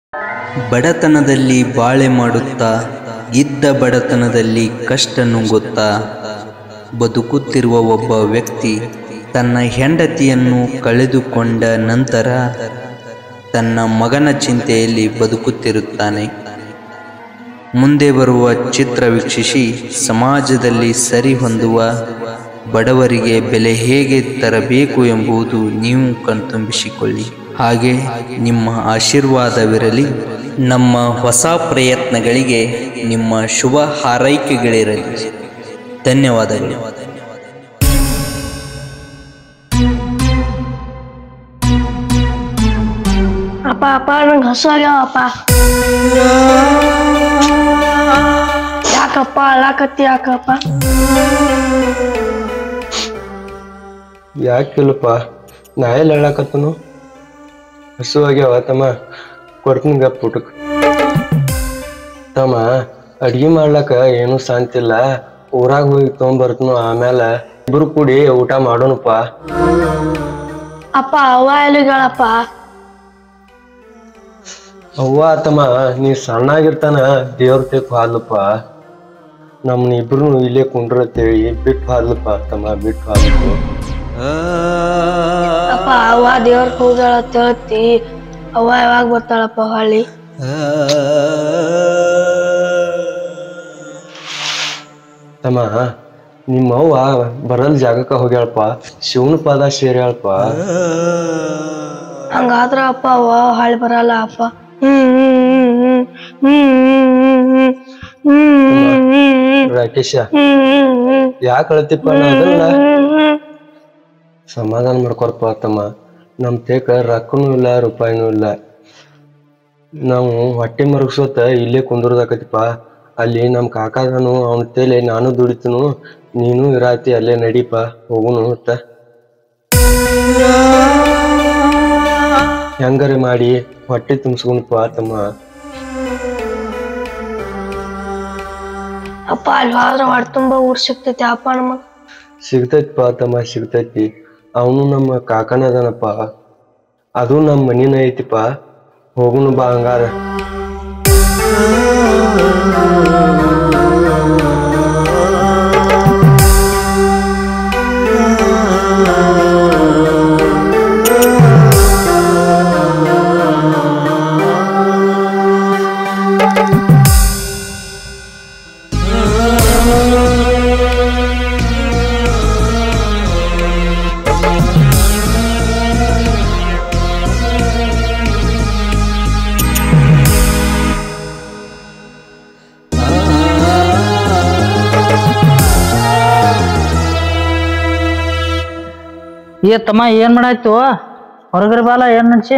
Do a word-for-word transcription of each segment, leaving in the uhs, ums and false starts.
ಬಡತನದಲ್ಲಿ ಬಾಳೆ ಮಾಡುತ್ತಾ ಇದ್ದ ಬಡತನದಲ್ಲಿ ಕಷ್ಟ ನುಂಗುತ್ತಾ ಬದುಕುತ್ತಿರುವ ಒಬ್ಬ ವ್ಯಕ್ತಿ ತನ್ನ ಹೆಂಡತಿಯನ್ನು ಕಳೆದುಕೊಂಡ ನಂತರ ತನ್ನ ಮಗನ ಚಿಂತೆಯಲ್ಲಿ ಬದುಕುತ್ತಿರುತ್ತಾನೆ. ಮುಂದೆ ಬರುವ ಚಿತ್ರ ವೀಕ್ಷಿಸಿ ಸಮಾಜದಲ್ಲಿ ಸರಿ ಹೊಂದುವ ಬಡವರಿಗೆ ಬೆಲೆ ಹೇಗೆ ತರಬೇಕು ಎಂಬುದು ನೀವು ಕಣ್ತುಂಬಿಸಿಕೊಳ್ಳಿ. ಹಾಗೆ ನಿಮ್ಮ ಆಶೀರ್ವಾದವಿರಲಿ. ನಮ್ಮ ಹೊಸ ಪ್ರಯತ್ನಗಳಿಗೆ ನಿಮ್ಮ ಶುಭ ಹಾರೈಕೆಗಳಿರಲಿ. ಧನ್ಯವಾದಗಳು. ಅಪ್ಪ ಅಪ್ಪ ನಂಗೆ ಹಸು ಆಗ್ಯಾವ ಅಪ್ಪ. ಯಾಕಪ್ಪ ಅಳಾಕತ್ತಿ ಯಾಕಪ್ಪ? ಯಾಕಿಲ್ಲಪ್ಪ, ನಾ ಎಲ್ಲಿ ಹೇಳಕತ್ತನು? ಹಸು ಆಗ್ಯಾವ ತಮ್ಮ, ಕೊಡ್ತೀನಿ ಗಪ್ ಊಟಕ್ಕೆ. ತಮ್ಮ ಅಡ್ಗಿ ಮಾಡ್ಲಕ್ಕ ಏನು ಶಾಂತಿಲ್ಲ, ಊರಾಗ ಹೋಗಿ ತೊಗೊಂಬರ್ತನು, ಆಮೇಲೆ ಇಬ್ರು ಕೂಡಿ ಊಟ ಮಾಡೋಣಪ್ಪ. ಅಪ್ಪ ಅವ್ವ ಎಲ್ಲಿಗಳಪ್ಪ? ಅವ್ವ ತಮ್ಮ ನೀ ಸಣ್ಣಾಗಿರ್ತಾನ ದೇವ್ರ ತೆಕ್ ಹಾದ್ಲಪ್ಪ, ನಮ್ನ ಇಬ್ರು ಇಲ್ಲೇ ಕುಂಡ್ರತ್ತೇಳಿ ಬಿಟ್ಟು ಹಾದ್ಲಪ್ಪ ತಮ್ಮ, ಬಿಟ್ಟು ಹಾದ್ಲು. ಅಪ್ಪ ಅವ್ವ ದೇವ್ರ ಹೋಗ್ಯಾಳ ತಿಳ್ತಿ, ಅವ್ವ ಯಾವಾಗ ಬರ್ತಾಳಪ್ಪ ಹಳ್ಳಿ? ತಮ್ಮ ನಿಮ್ಮ ಅವ್ವ ಬರಲ್ ಜಾಗಕ್ಕ ಹೋಗ್ಯಾಳಪ್ಪ, ಶಿವನ ಪಾದ ಸೇರ್ಯಾಳಪ್ಪ. ಹಂಗಾದ್ರ ಅಪ್ಪ ಅವ್ವ ಹಳ್ಳಿ ಬರಲ್ಲ ಅಪ್ಪ. ಹ್ಮ್ ಹ್ಮ್ ಹ್ಮ್ ಹ್ಮ್ ರಾಕೇಶ ಯಾಕೆ ಅಳತಿಪ್ಪ? ಅದನ್ನ ಸಮಾಧಾನ ಮಾಡ್ಕೊರಪ್ಪ ತಮ್ಮ, ನಮ್ ತೇಕ ರೊಕ್ಕನೂ ಇಲ್ಲ ರೂಪಾಯಿನೂ ಇಲ್ಲ, ನಾವು ಹೊಟ್ಟೆ ಮರಗ್ಸೋತ ಇಲ್ಲೇ ಕುಂದ್ರದಾಕತಿಪ್ಪ. ಅಲ್ಲಿ ನಮ್ ಕಾಕಾದನು ಅವನ ತೇಲೆ ನಾನು ದುಡಿತನು, ನೀನು ಇರಾತಿ ಅಲ್ಲೇ ನಡೀಪ, ಹೋಗುನು ಮತ್ತ ಹೆಂಗಾರೆ ಮಾಡಿ ಹೊಟ್ಟೆ ತುಂಬಿಸ್ಕೊಂಡಪ್ಪ ತಮ್ಮ. ಅಪ್ಪ ಅಲ್ಲಿ ಹೋದ್ರ ಹೊಟ್ಟೆ ತುಂಬಾ ಊರ್ ಸಿಗ್ತೈತಿ ಅಪ್ಪ ನಮಗ್? ಸಿಗ್ತೈತಿಪ್ಪ ತಮ್ಮ, ಸಿಗ್ತೈತಿ. ಅವನು ನಮ್ಮ ಕಾಕನ ಅದನಪ್ಪ, ಅದು ನಮ್ಮ ಮನಿನ ಐತಿಪ್ಪ, ಹೋಗುನು ಬಾ ಹಂಗಾರ. ಏ ತಮ್ಮ ಏನ್ ಮಾಡಾಯ್ತು? ಹೊರಗಡೆ ಬಾಲ, ಏನ್ ನಡ್ಸಿ?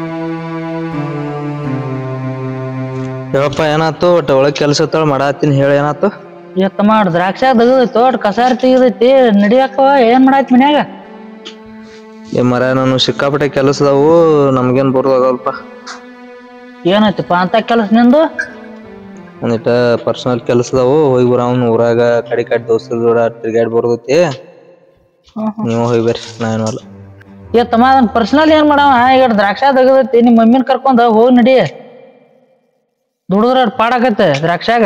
ಹೇಳಪ್ಪ ಏನಾಯ್ತು? ಒಟ್ಟ ಒಳಗ್ ಕೆಲ್ಸ ಇತ್ತಾಳ ಮಾಡಾತೀನಿ, ಹೇಳ ಏನಾಯ್ತು? ಏ ತಮ್ಮ ದ್ರಾಕ್ಷ ತೆಗದೈತು, ಒಟ್ ಕಸಾರ ತೆಗದೈತಿ, ನಡಿಯಾಕವ ಏನ್ ಮಾಡಾಯ್ತು ಮನ್ಯಾಗ? ಏ ಮರ ನಾನು ಸಿಕ್ಕಾಪಟ್ಟೆ ಕೆಲಸ ಅದಾವು, ನಮ್ಗೇನ್ ಬರೋದಲ್ಪ. ಏನಾಯ್ತಪ್ಪ ಅಂತ ಕೆಲಸ ನಿಂದು? ಒಂದಿಟ ಪರ್ಸನಲ್ ಕೆಲಸ ಅದಾವು, ಹೋಗಿ ಬರ ಅವ್ನು ಊರಾಗ ಕಡೆ ಕಡೆ ದೋಸ್ತರ ಜೋಡ ತಿರ್ಗಾಡಿ ಬರೋದೈತಿ. ನೀವು ಹೋಗಿ ಬರ್ರಿ, ನಾವೇನು ಅಲ್ಲ. ಏ ತಮ್ಮ ಅದನ್ ಪರ್ಸನಲ್ ಏನ್ ಮಾಡವ? ಈಗ ದ್ರಾಕ್ಷ ತೆಗದೈತಿ, ನಿಮ್ಮ ಮಮ್ಮಿನ ಕರ್ಕೊಂಡ ಹೋಗಿ ನಡಿ, ದುಡಿದ್ರ ಪಾಡಾಕತ್ತೆ ದ್ರಾಕ್ಷಾಗ.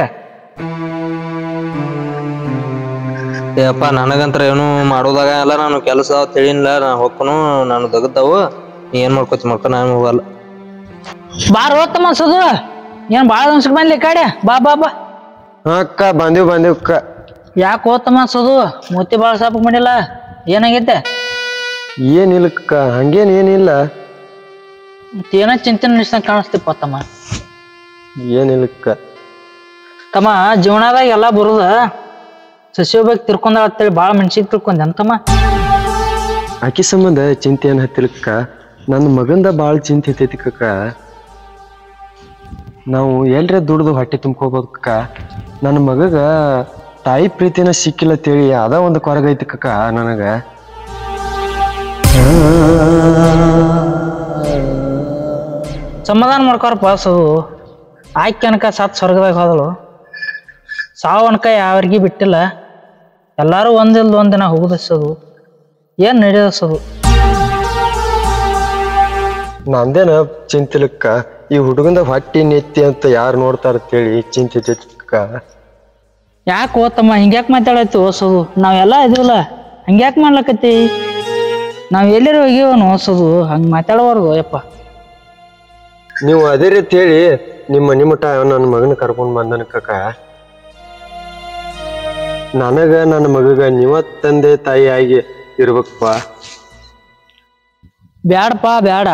ಏಪ್ಪ ನನಗಂತ್ರ ಏನು ಮಾಡೋದಾಗ ಎಲ್ಲ ನಾನು ಕೆಲಸ ತಿಳಿನಿಲ್ಲ, ನಾ ಹೋಗ್ಕನು, ನಾನು ತೆಗದ್ದಾವು, ನೀ ಏನ್ ಮಾಡ್ಕೊತಿ ಮಾಡ್ಕೊ, ನಾನು ಹೋಗಲ್ಲ. ಬಾರ ಹೋಗ್ತಮ್ಮ ಸದು, ಏನ್ ಬಾಳ ದಿವ್ಸಕ್ಕೆ ಬಂದ್ಲಿ ಕಡೆ, ಬಾ ಬಾ ಬಾ. ಅಕ್ಕ ಬಂದಿವ್ ಬಂದಿವ್ ಅಕ್ಕ. ಯಾಕೆ ಹೋಗ್ತಮ್ಮ ಸದು, ಮೂತಿ ಬಾಳ ಸಾಪ ಮಾಡಿಲ್ಲ, ಏನಾಗೈತೆ? ಏನಿಲ್ಲಕ್ಕ, ಹಂಗೇನ್ ಏನಿಲ್ಲ. ಏನೋ ಚಿಂತೆ ನಡೆಸ್ದಂಗ ಕಾಣಿಸ್ತಿಪ್ಪ ತಮ್ಮ. ಏನಿಲ್ಲಕ್ಕ ತಮ್ಮ, ಜೀವನದಾಗ ಎಲ್ಲಾ ಬರುದ ಸಸ್ಯೋಬೇಕು ತಿರ್ಕೊಂಡ ಅಂತೇಳಿ ಬಾಳ ಮನ್ಸಿಗೆ ತಿಳ್ಕೊಂಡೆ ಅಂತಮ್ಮ. ಆಕಿ ಸಂಬಂಧ ಚಿಂತೆ ಏನ್ ಹತ್ತಿಲಕ್ಕ, ನನ್ನ ಮಗಂದ ಬಾಳ ಚಿಂತೆ ಹತ್ತೈತಿ ಕಕ್ಕ. ನಾವು ಎಲ್ರ ದುಡ್ದು ಹೊಟ್ಟೆ ತುಂಬ್ಕೋಬೇಕಕ್ಕ, ನನ್ನ ಮಗಗ ತಾಯಿ ಪ್ರೀತಿನ ಸಿಕ್ಕಿಲ್ಲ ತೇಳಿ ಅದ ಒಂದು ಕೊರಗೈತಿ ಕಕ್ಕ ನನಗ. ಸಮಾಧಾನ ಮಾಡ್ಕೊರಪ್ಪ ಸದು, ಆಯ್ಕೆ ಅನ್ಕ ಸತ್ ಸ್ವರ್ಗದಾಗ ಹೋದಳು, ಸಾವು ಅನ್ಕ ಯಾವ್ರಿಗೆ ಬಿಟ್ಟಿಲ್ಲ, ಎಲ್ಲಾರು ಒಂದಿಲ್ದ ಒಂದಿನ ಹೋಗುದಸೋದು, ಏನ್ ನಡೆದಸೋದು. ನಂದೇನ ಚಿಂತಿಲಕ್ಕ ಈ ಹುಡುಗಂದ ಹೊಟ್ಟಿ ನೆತ್ತಿ ಅಂತ ಯಾರು ನೋಡ್ತಾರ ಅಂತೇಳಿ ಚಿಂತಿಕ್ಕ. ಯಾಕೆ ಓತಮ್ಮ ಹಿಂಗ್ಯಾಕೆ ಮಾತಾಡತ್ತಿ ಓಸೋದು? ನಾವೆಲ್ಲ ಇದಿಲ್ಲ, ಹಂಗ್ಯಾಕೆ ಮಾಡ್ಲಕತ್ತಿ? ನಾವ್ ಎಲ್ಲರೂ ಹೋಗಿವನು ಓಸೋದು, ಹಂಗೆ ಮಾತಾಡಬಾರ್ದು ಯಪ್ಪ. ನೀವು ಅದೇ ರೀತಿ ಹೇಳಿ ನಿಮ್ಮ ಮನಿ ಮಠ ನನ್ನ ಮಗನ ಕರ್ಕೊಂಡ್ ಬಂದನ ಕಕ್ಕ. ನನಗ ನನ್ನ ಮಗಗ ನೀವ ತಂದೆ ತಾಯಿ ಆಗಿ ಇರ್ಬೇಕಪ್ಪ. ಬ್ಯಾಡಪ್ಪ ಬ್ಯಾಡ,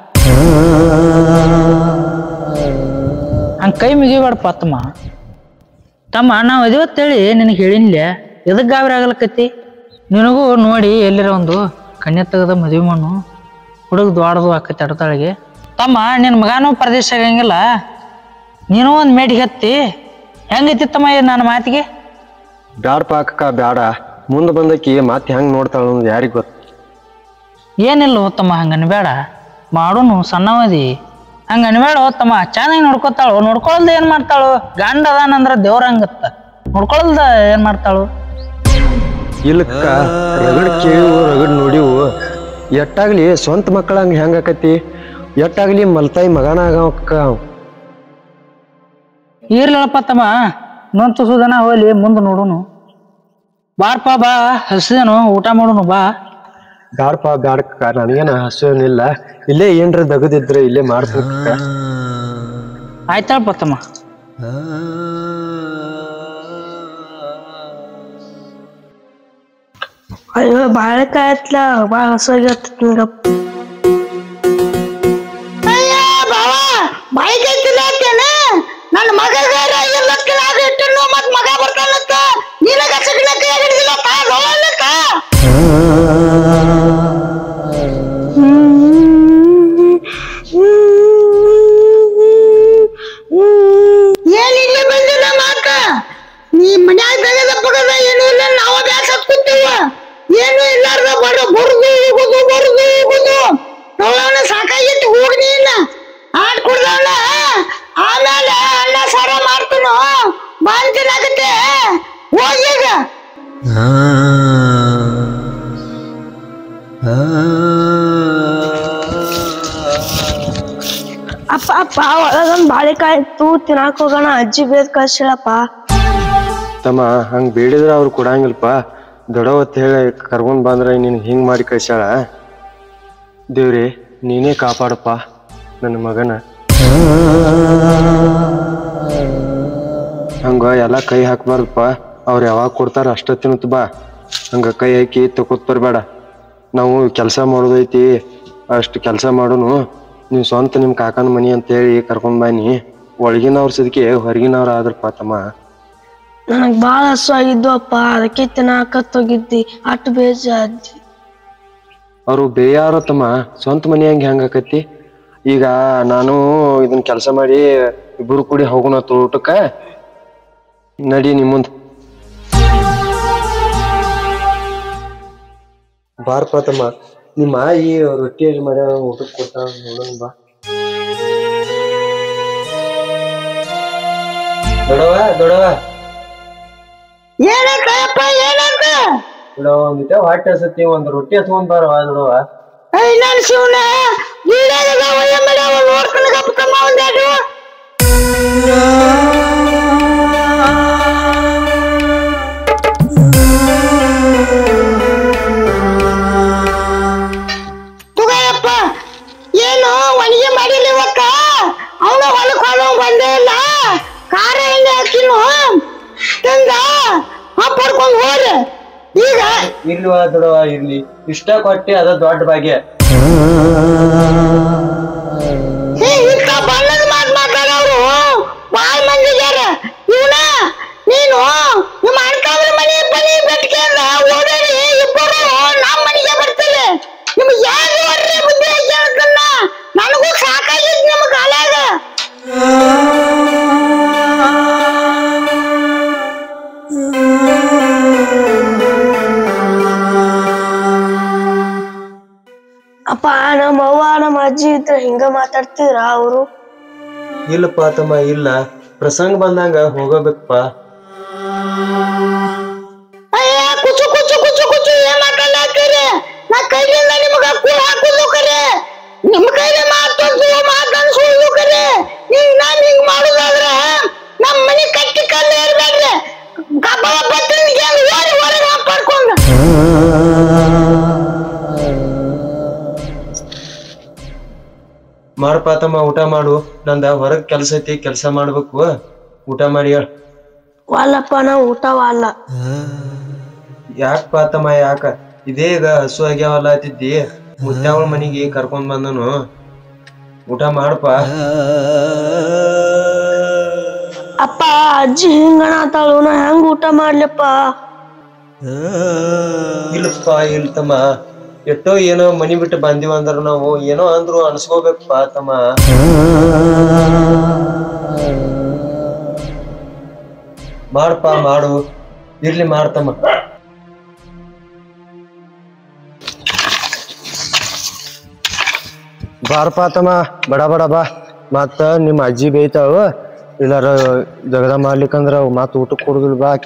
ಹಂಗ ಕೈ ಮುಗಿಬೇಡಪ್ಪ ತಮ್ಮ. ತಮ್ಮ ನಾವು ಅದಿವತ್ತೇಳಿ ನಿನಗೆ ಹೇಳಿನ್ಲೆ, ಎದಕ್ ಗಾಬರಿ ಆಗಲಕತ್ತಿ? ನಿನಗೂ ನೋಡಿ ಎಲ್ಲಿರ ಒಂದು ಕನ್ಯೆ ತೆಗೆದ ಮದುವೆ ಮಣ್ಣು ಹುಡುಗ ದ್ವಾಡದು ಆಕತಿ ಅಡತಾಳಿಗೆ. ತಮ್ಮ ನಿನ್ನ ಮಗನೂ ಪ್ರದೇಶ ಆಗಂಗಿಲ್ಲ, ನೀನು ಒಂದು ಮೇಟಿಗೆ ಹತ್ತಿ ಹೆಂಗೈತಿ ತಮ್ಮ ನನ್ನ ಮಾತಿಗೆ? ಬ್ಯಾಡಪ್ಪ ಅಕ್ಕ ಬ್ಯಾಡ, ಮುಂದೆ ಬಂದಕಿ ಮತ್ತೆ ಹೆಂಗ್ ನೋಡ್ತಾಳ ಯಾರಿಗ್ ಗೊತ್ತ. ಏನಿಲ್ಲ ಹೋತಮ್ಮ, ಹಂಗ ಅನ್ಬೇಡ, ಮಾಡೋನು ಸಣ್ಣವದಿ, ಹಂಗ ಅನ್ಬೇಡ ಹೋತಮ್ಮ. ಚೆನ್ನಾಗಿ ನೋಡ್ಕೊತಾಳು, ನೋಡ್ಕೊಳ್ದ ಏನ್ ಮಾಡ್ತಾಳು? ಗಂಡ ಅದಾನಂದ್ರ ದೇವ್ರ ಹಂಗತ್ತ, ನೋಡ್ಕೊಳ್ದ ಏನ್ ಮಾಡ್ತಾಳು? ಇಲ್ಲಕ್ಕ, ರಗಡ್ ಕೇಳಿವು ರಗಡ್ ನೋಡಿವು. ಎಟ್ಟಾಗ್ಲಿ ಸ್ವಂತ ಮಕ್ಕಳ ಹಂಗ ಹೆಂಗ ಆಕತಿ, ಎಟ್ಟಾಗ್ಲಿ ಮಲ್ತಾಯಿ ಮಗನ ಆಗಕ್ಕ. ಇರ್ಲಪ್ಪ ತಮ್ಮ, ನೊಂದು ತುಸುದನ ಹೋಗ್ಲಿ, ಮುಂದೆ ನೋಡುನು. ಬಾರ್ಪ ಬಾ, ಹಸಿದೇನು, ಊಟ ಮಾಡೋನು ಬಾ. ಬ್ಯಾಡಪ್ಪ ಬ್ಯಾಡಕ್ಕ, ನನಗೇನ ಹಸುವಿಲ್ಲ, ಇಲ್ಲೇ ಏನ್ರ ದಗದಿದ್ರೆ ಇಲ್ಲೇ ಮಾಡ್ಬೇಕ. ಆಯ್ತಳಪ್ಪ ತಮ್ಮ. ಅಯ್ಯೋ ಬಾಳೆಕಾಯಿ ಆಯ್ತಲ್ಲ, ಭಾಳ ಹಸಾಗತ್ತ ನಿಂಗಪ್ಪ. ಬಾಳೆಕಾಯಿ ತಿನ್ನತ್ತೇನ? ನನ್ನ ಮಗ ಇಟ್ಟು ಮತ್ ಮಗ ಬರ್ತಾನತ್ತ, ನಿನಗ ಸಿಗ್ಲಕ್ಕ ಹಿಡಿದಿಲ್ಲ ತಾಳಕ್ಕ. ಏನ್ ಇಲ್ಲಿ ಬಂದಿಲ್ಲ ಮಾಕ? ನೀ ಮನ್ಯಾಗ ಬೆಳೆದ ಪಗದ ಏನು ಇಲ್ಲ, ನಾವ ಬ್ಯಾಸ ಕುಂತೀವ. ಏನು ಇಲ್ಲಾರ್ದ ಬಡ ಬರುದು ಹೋಗುದು ಬರುದು ಹೋಗುದು ನಾವನ ಸಾಕಾಗಿತ್ತು. ಹೋಗಿ ನೀನ ಆಡ್ ಕುಡ್ದವನ ಆಮೇಲೆ ಅನ್ನ ಸಾರ ಮಾಡ್ತೀನೋ ಬಾಂತಿನಾಗತ್ತೆ. ಹೋಗೀಗ ಅಪ್ಪ ಅಪ್ಪ ಒಳಗೊಂದ್ ಬಾಳೆಕಾಯಿ ಇತ್ತು, ತಿನ್ನಾಕ ಹೋಗೋಣ. ಅಜ್ಜಿ ಬೇದ್ ಕಳ್ಸಿಳಪ್ಪ. ತಮ್ಮ ಹಂಗ ಬೇಡಿದ್ರ ಅವ್ರು ಕೊಡಂಗಿಲ್ಪ. ದೊಡ್ಡವತ್ ಹೇಳಿ ಕರ್ಕೊಂಡ್ ಬಂದ್ರ ನಿನ್ ಹಿಂಗ್ ಮಾಡಿ ಕಳ್ಸ್ಯಾಳ. ದೇವ್ರಿ ನೀನೇ ಕಾಪಾಡಪ್ಪ ನನ್ನ ಮಗನ. ಹಂಗ ಎಲ್ಲಾ ಕೈ ಹಾಕ್ಬಾರ್ದಪ್ಪ, ಅವ್ರು ಯಾವಾಗ ಕೊಡ್ತಾರ ಅಷ್ಟ ತಿನ್ನುತ್ತ ಬಾ. ಹಂಗ ಕೈ ಹಾಕಿ ತಕೋತ್ ಬರ್ಬೇಡ. ನಾವು ಕೆಲಸ ಮಾಡೋದೈತಿ, ಅಷ್ಟು ಕೆಲಸ ಮಾಡೋನು. ನೀವು ಸ್ವಂತ ನಿಮ್ ಕಾಕನ ಮನಿ ಅಂತ ಹೇಳಿ ಕರ್ಕೊಂಡ್ ಬನ್ನಿ. ಒಳಗಿನವ್ರ ಸದಕ್ಕೆ ಹೊರಗಿನವ್ರ ಆದ್ರಪ್ಪ ತಮ್ಮ. ನನಗ್ ಬಾಳ ಹಸು ಆಗಿದ್ದು ಅಪ್ಪ, ಅದಕ್ಕೆ ತಿನ್ನಾಕತ್ ಹೋಗಿದ್ದಿ. ಅಟ್ಟು ಬೇಜಾದ್ದಿ. ಅವ್ರು ಬೇಯಾರ ತಮ್ಮ, ಸ್ವಂತ ಮನಿ ಹಂಗ ಹೆಂಗ ಆಕತಿ? ಈಗ ನಾನು ಇದನ್ ಕೆಲಸ ಮಾಡಿ ಇಬ್ರು ಕೂಡಿ ಹೋಗೋಣ ಊಟಕ್ಕ. ನಡಿ ನಿಮ್ಮಂದ್ ಬಾರ್ಪ ತಮ್ಮ. ನಿಮ್ಮ ಆಯಿ ರೊಟ್ಟಿ ಮಾಡ್ಯಾರ, ಊಟಕ್ಕೆ ಕೊಡ್ತಾರ ನೋಡೋಣ ಬಾ. ದೊಡವ ದೊಡವ ಏನಪ್ಪ ಏನಂತ? ದೊಡವ ಒಂದಿಟ ಹೊಟ್ಟೆ ಹಸತಿ, ಒಂದ್ ರೊಟ್ಟಿ ಹಚ್ಕೊಂಡ್ ಬಾರವ ದೊಡವ. ನಾನು ಶಿವನ ನೋಡ್ಕೊಂಡು ಗಪ್ಪಮ್ಮ ಒಂದಾಡು. ತುಗಯಪ್ಪ ಏನು ಒಣಗಿ ಮಾಡಿಲ್ಲ ಇವತ್ತ? ಅವನ ಹೊಲಕ್ ಹೊಲ ಬಂದೇ ಇಲ್ಲ, ಖಾರ ಎಣ್ಣೆ ಹಾಕಿನು ತಂದ ಪಡ್ಕೊಂಡ್ ಹೋರಿ. ಈಗ ಇರ್ಲಿವಾ ದೊಡವ ಇರ್ಲಿ, ಇಷ್ಟ ಕೊಟ್ಟಿ ಅದ ದೊಡ್ಡ ಭಾಗ್ಯ. ಇಂಥ ಬಣ್ಣದ ಮಾತು ಮಾತಾಡೋರು ಬಾಳ್ ಮಂದಿಗ್ಯಾರ. ಇವನ ನೀನು ನಿಮ್ಮ ಅಣ್ಕಾವ್ರ ಮನೆ ಬನಿ ಬೆಟ್ಕೆಂದ ಓಡಾಡಿ ಇಬ್ಬರು ನಮ್ಮ ಮನೆಗೆ ಬರ್ತೀವಿ. ನಿಮ್ಗೆ ಯಾರು ಹೊರ್ರೆ ಬುದ್ಧಿ ಹೇಳ್ಕನ್ನ? ನನಗೂ ಸಾಕಾಗಿತ್ತು ನಿಮ್ಮ ಕಾಲಾಗ. ಅಪ್ಪ ನಮ್ಮ ಅವ್ವ ನಮ್ಮ ಅಜ್ಜಿ ಇದ್ರ ಹಿಂಗ ಮಾತಾಡ್ತಿದ್ರ ಅವರು? ಇಲ್ಲಪ್ಪ ತಮ್ಮ ಇಲ್ಲ, ಪ್ರಸಂಗ ಬಂದಂಗ ಹೋಗಬೇಕಪ್ಪ. ಅಯ್ಯ ಕುಚು ಕುಚು ಕುಚು ಕುಚು ಏನ್ ಮಾತಾಡ್ತೀರಿ? ನಾ ಕೈಲಿಂದ ನಿಮ್ಗ ಕೂಳ್ ಹಾಕುದು ಕರೆ, ನಿಮ್ ಕೈಲಿ ಮಾತಾಡ್ದು ಮಾತಾಡ್ಸೋದು ಕರೆ. ಮಾಡಪ್ಪ ತಮ್ಮ ಊಟ ಮಾಡು. ನಂದ ಹೊರಗ್ ಕೆಲ್ಸ ಐತಿ, ಕೆಲ್ಸ ಮಾಡ್ಬೇಕು. ಊಟ ಮಾಡಿ ಹೇಳ. ವಾಲಪ್ಪ ನಾ ಊಟ ವಾಲ. ಯಾಕಪ್ಪ ತಮ್ಮ ಯಾಕ? ಇದೇ ಈಗ ಹಸು ಆಗ್ಯಾವಲ್ಲ ಅತಿದ್ದಿ, ಮುತ್ಯಾವಳ ಮನಿಗೆ ಕರ್ಕೊಂಡ್ ಬಂದನು. ಊಟ ಮಾಡಪ್ಪ. ಅಪ್ಪ ಅಜ್ಜಿ ಹಿಂಗಣ ಆತಾಳು, ನಾ ಹೆಂಗ್ ಊಟ ಮಾಡ್ಲಪ್ಪ? ಇಲ್ಲಪ್ಪ ಇಲ್ಲ ತಮ್ಮ, ಎಷ್ಟೋ ಏನೋ ಮನಿ ಬಿಟ್ಟು ಬಂದಿವ ಅಂದ್ರ ನಾವು ಏನೋ ಅಂದ್ರು ಅನ್ಸ್ಕೋಬೇಕಪ್ಪ ತಮ್ಮ. ಮಾಡಪ್ಪ ಮಾಡು, ಇರ್ಲಿ ಮಾಡ್ತಮ್ಮ. ಬಾರಪ್ಪ ತಮ್ಮ, ಬಡ ಬಡ ಬಾ. ಮತ್ತ ನಿಮ್ಮ ಅಜ್ಜಿ ಬೇಯ್ತಾವ, ಇಲ್ಲಾರ ಜಗದ ಮಾಡ್ಲಿಕ್ಕಂದ್ರ ಮತ್ ಊಟಕ್ಕೆ ಕೊಡುದಿಲ್ಲ ಬಾ.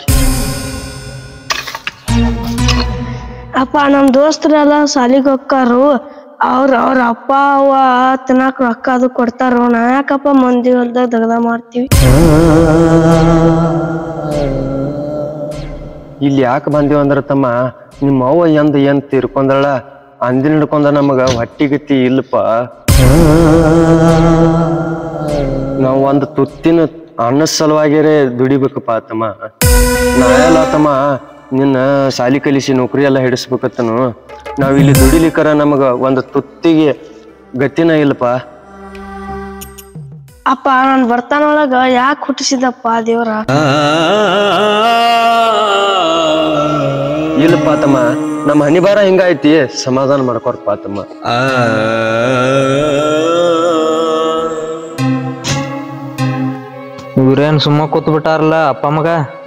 ಅಪ್ಪ ನಮ್ ದೋಸ್ತರೆಲ್ಲ ಸಾಲಿಗೆ ಹೋಗ್ತಾರು, ಅವ್ರ ಅವ್ರ ಅಪ್ಪ ಅವ್ವ ತಿನ್ನಾಕ ರೊಕ್ಕ ಅದು ಕೊಡ್ತಾರ. ನಾ ಯಾಕಪ್ಪ ಮಂದಿ ಹೊಲ್ದಾಗ ದಗದ ಮಾಡ್ತೀವಿ? ಇಲ್ಲಿ ಯಾಕೆ ಬಂದಿವ ಅಂದ್ರ ತಮ್ಮ, ನಿಮ್ಮ ಅವ್ವ ಎಂದ ಏನ್ ತೀರ್ಕೊಂಡಳ ಅಂದಿನ ಹಿಡ್ಕೊಂಡ ನಮಗ ಹೊಟ್ಟಿಗತಿ ಇಲ್ಲಪ್ಪ. ನಾವ್ ಒಂದ್ ತುತ್ತಿನ ಅನ್ನ ಸಲುವಾಗಿರೇ ದುಡಿಬೇಕಪ್ಪ ತಮ್ಮ. ನಾ ಎಲ್ಲ ತಮ್ಮ ನಿನ್ನ ಸಾಲಿ ಕಲಿಸಿ ನೌಕರಿ ಎಲ್ಲ ಹಿಡಿಸ್ಬೇಕತ್ತನು. ನಾವ್ ಇಲ್ಲಿ ದುಡಿಲಿಕ್ಕರ ನಮಗ ಒಂದ್ ತುತ್ತಿಗೆ ಗತಿನ ಇಲ್ಲಪ್ಪ. ಅಪ್ಪ ನನ್ ಬರ್ತಾನೊಳಗ ಯಾಕೆ ಹುಟ್ಟಿಸಿದಪ್ಪ ದೇವ್ರ? ಇಲ್ಲಪ್ಪ ತಮ್ಮ, ನಮ್ಮ ಹನಿ ಬಾರ ಹಿಂಗೈತಿ, ಸಮಾಧಾನ ಮಾಡ್ಕೊರ್ಪ ತಮ್ಮ. ಇವ್ರೇನ್ ಸುಮ್ಮ ಕೂತ್ ಬಿಟ್ಟಾರಲ್ಲ ಅಪ್ಪ ಮಗ?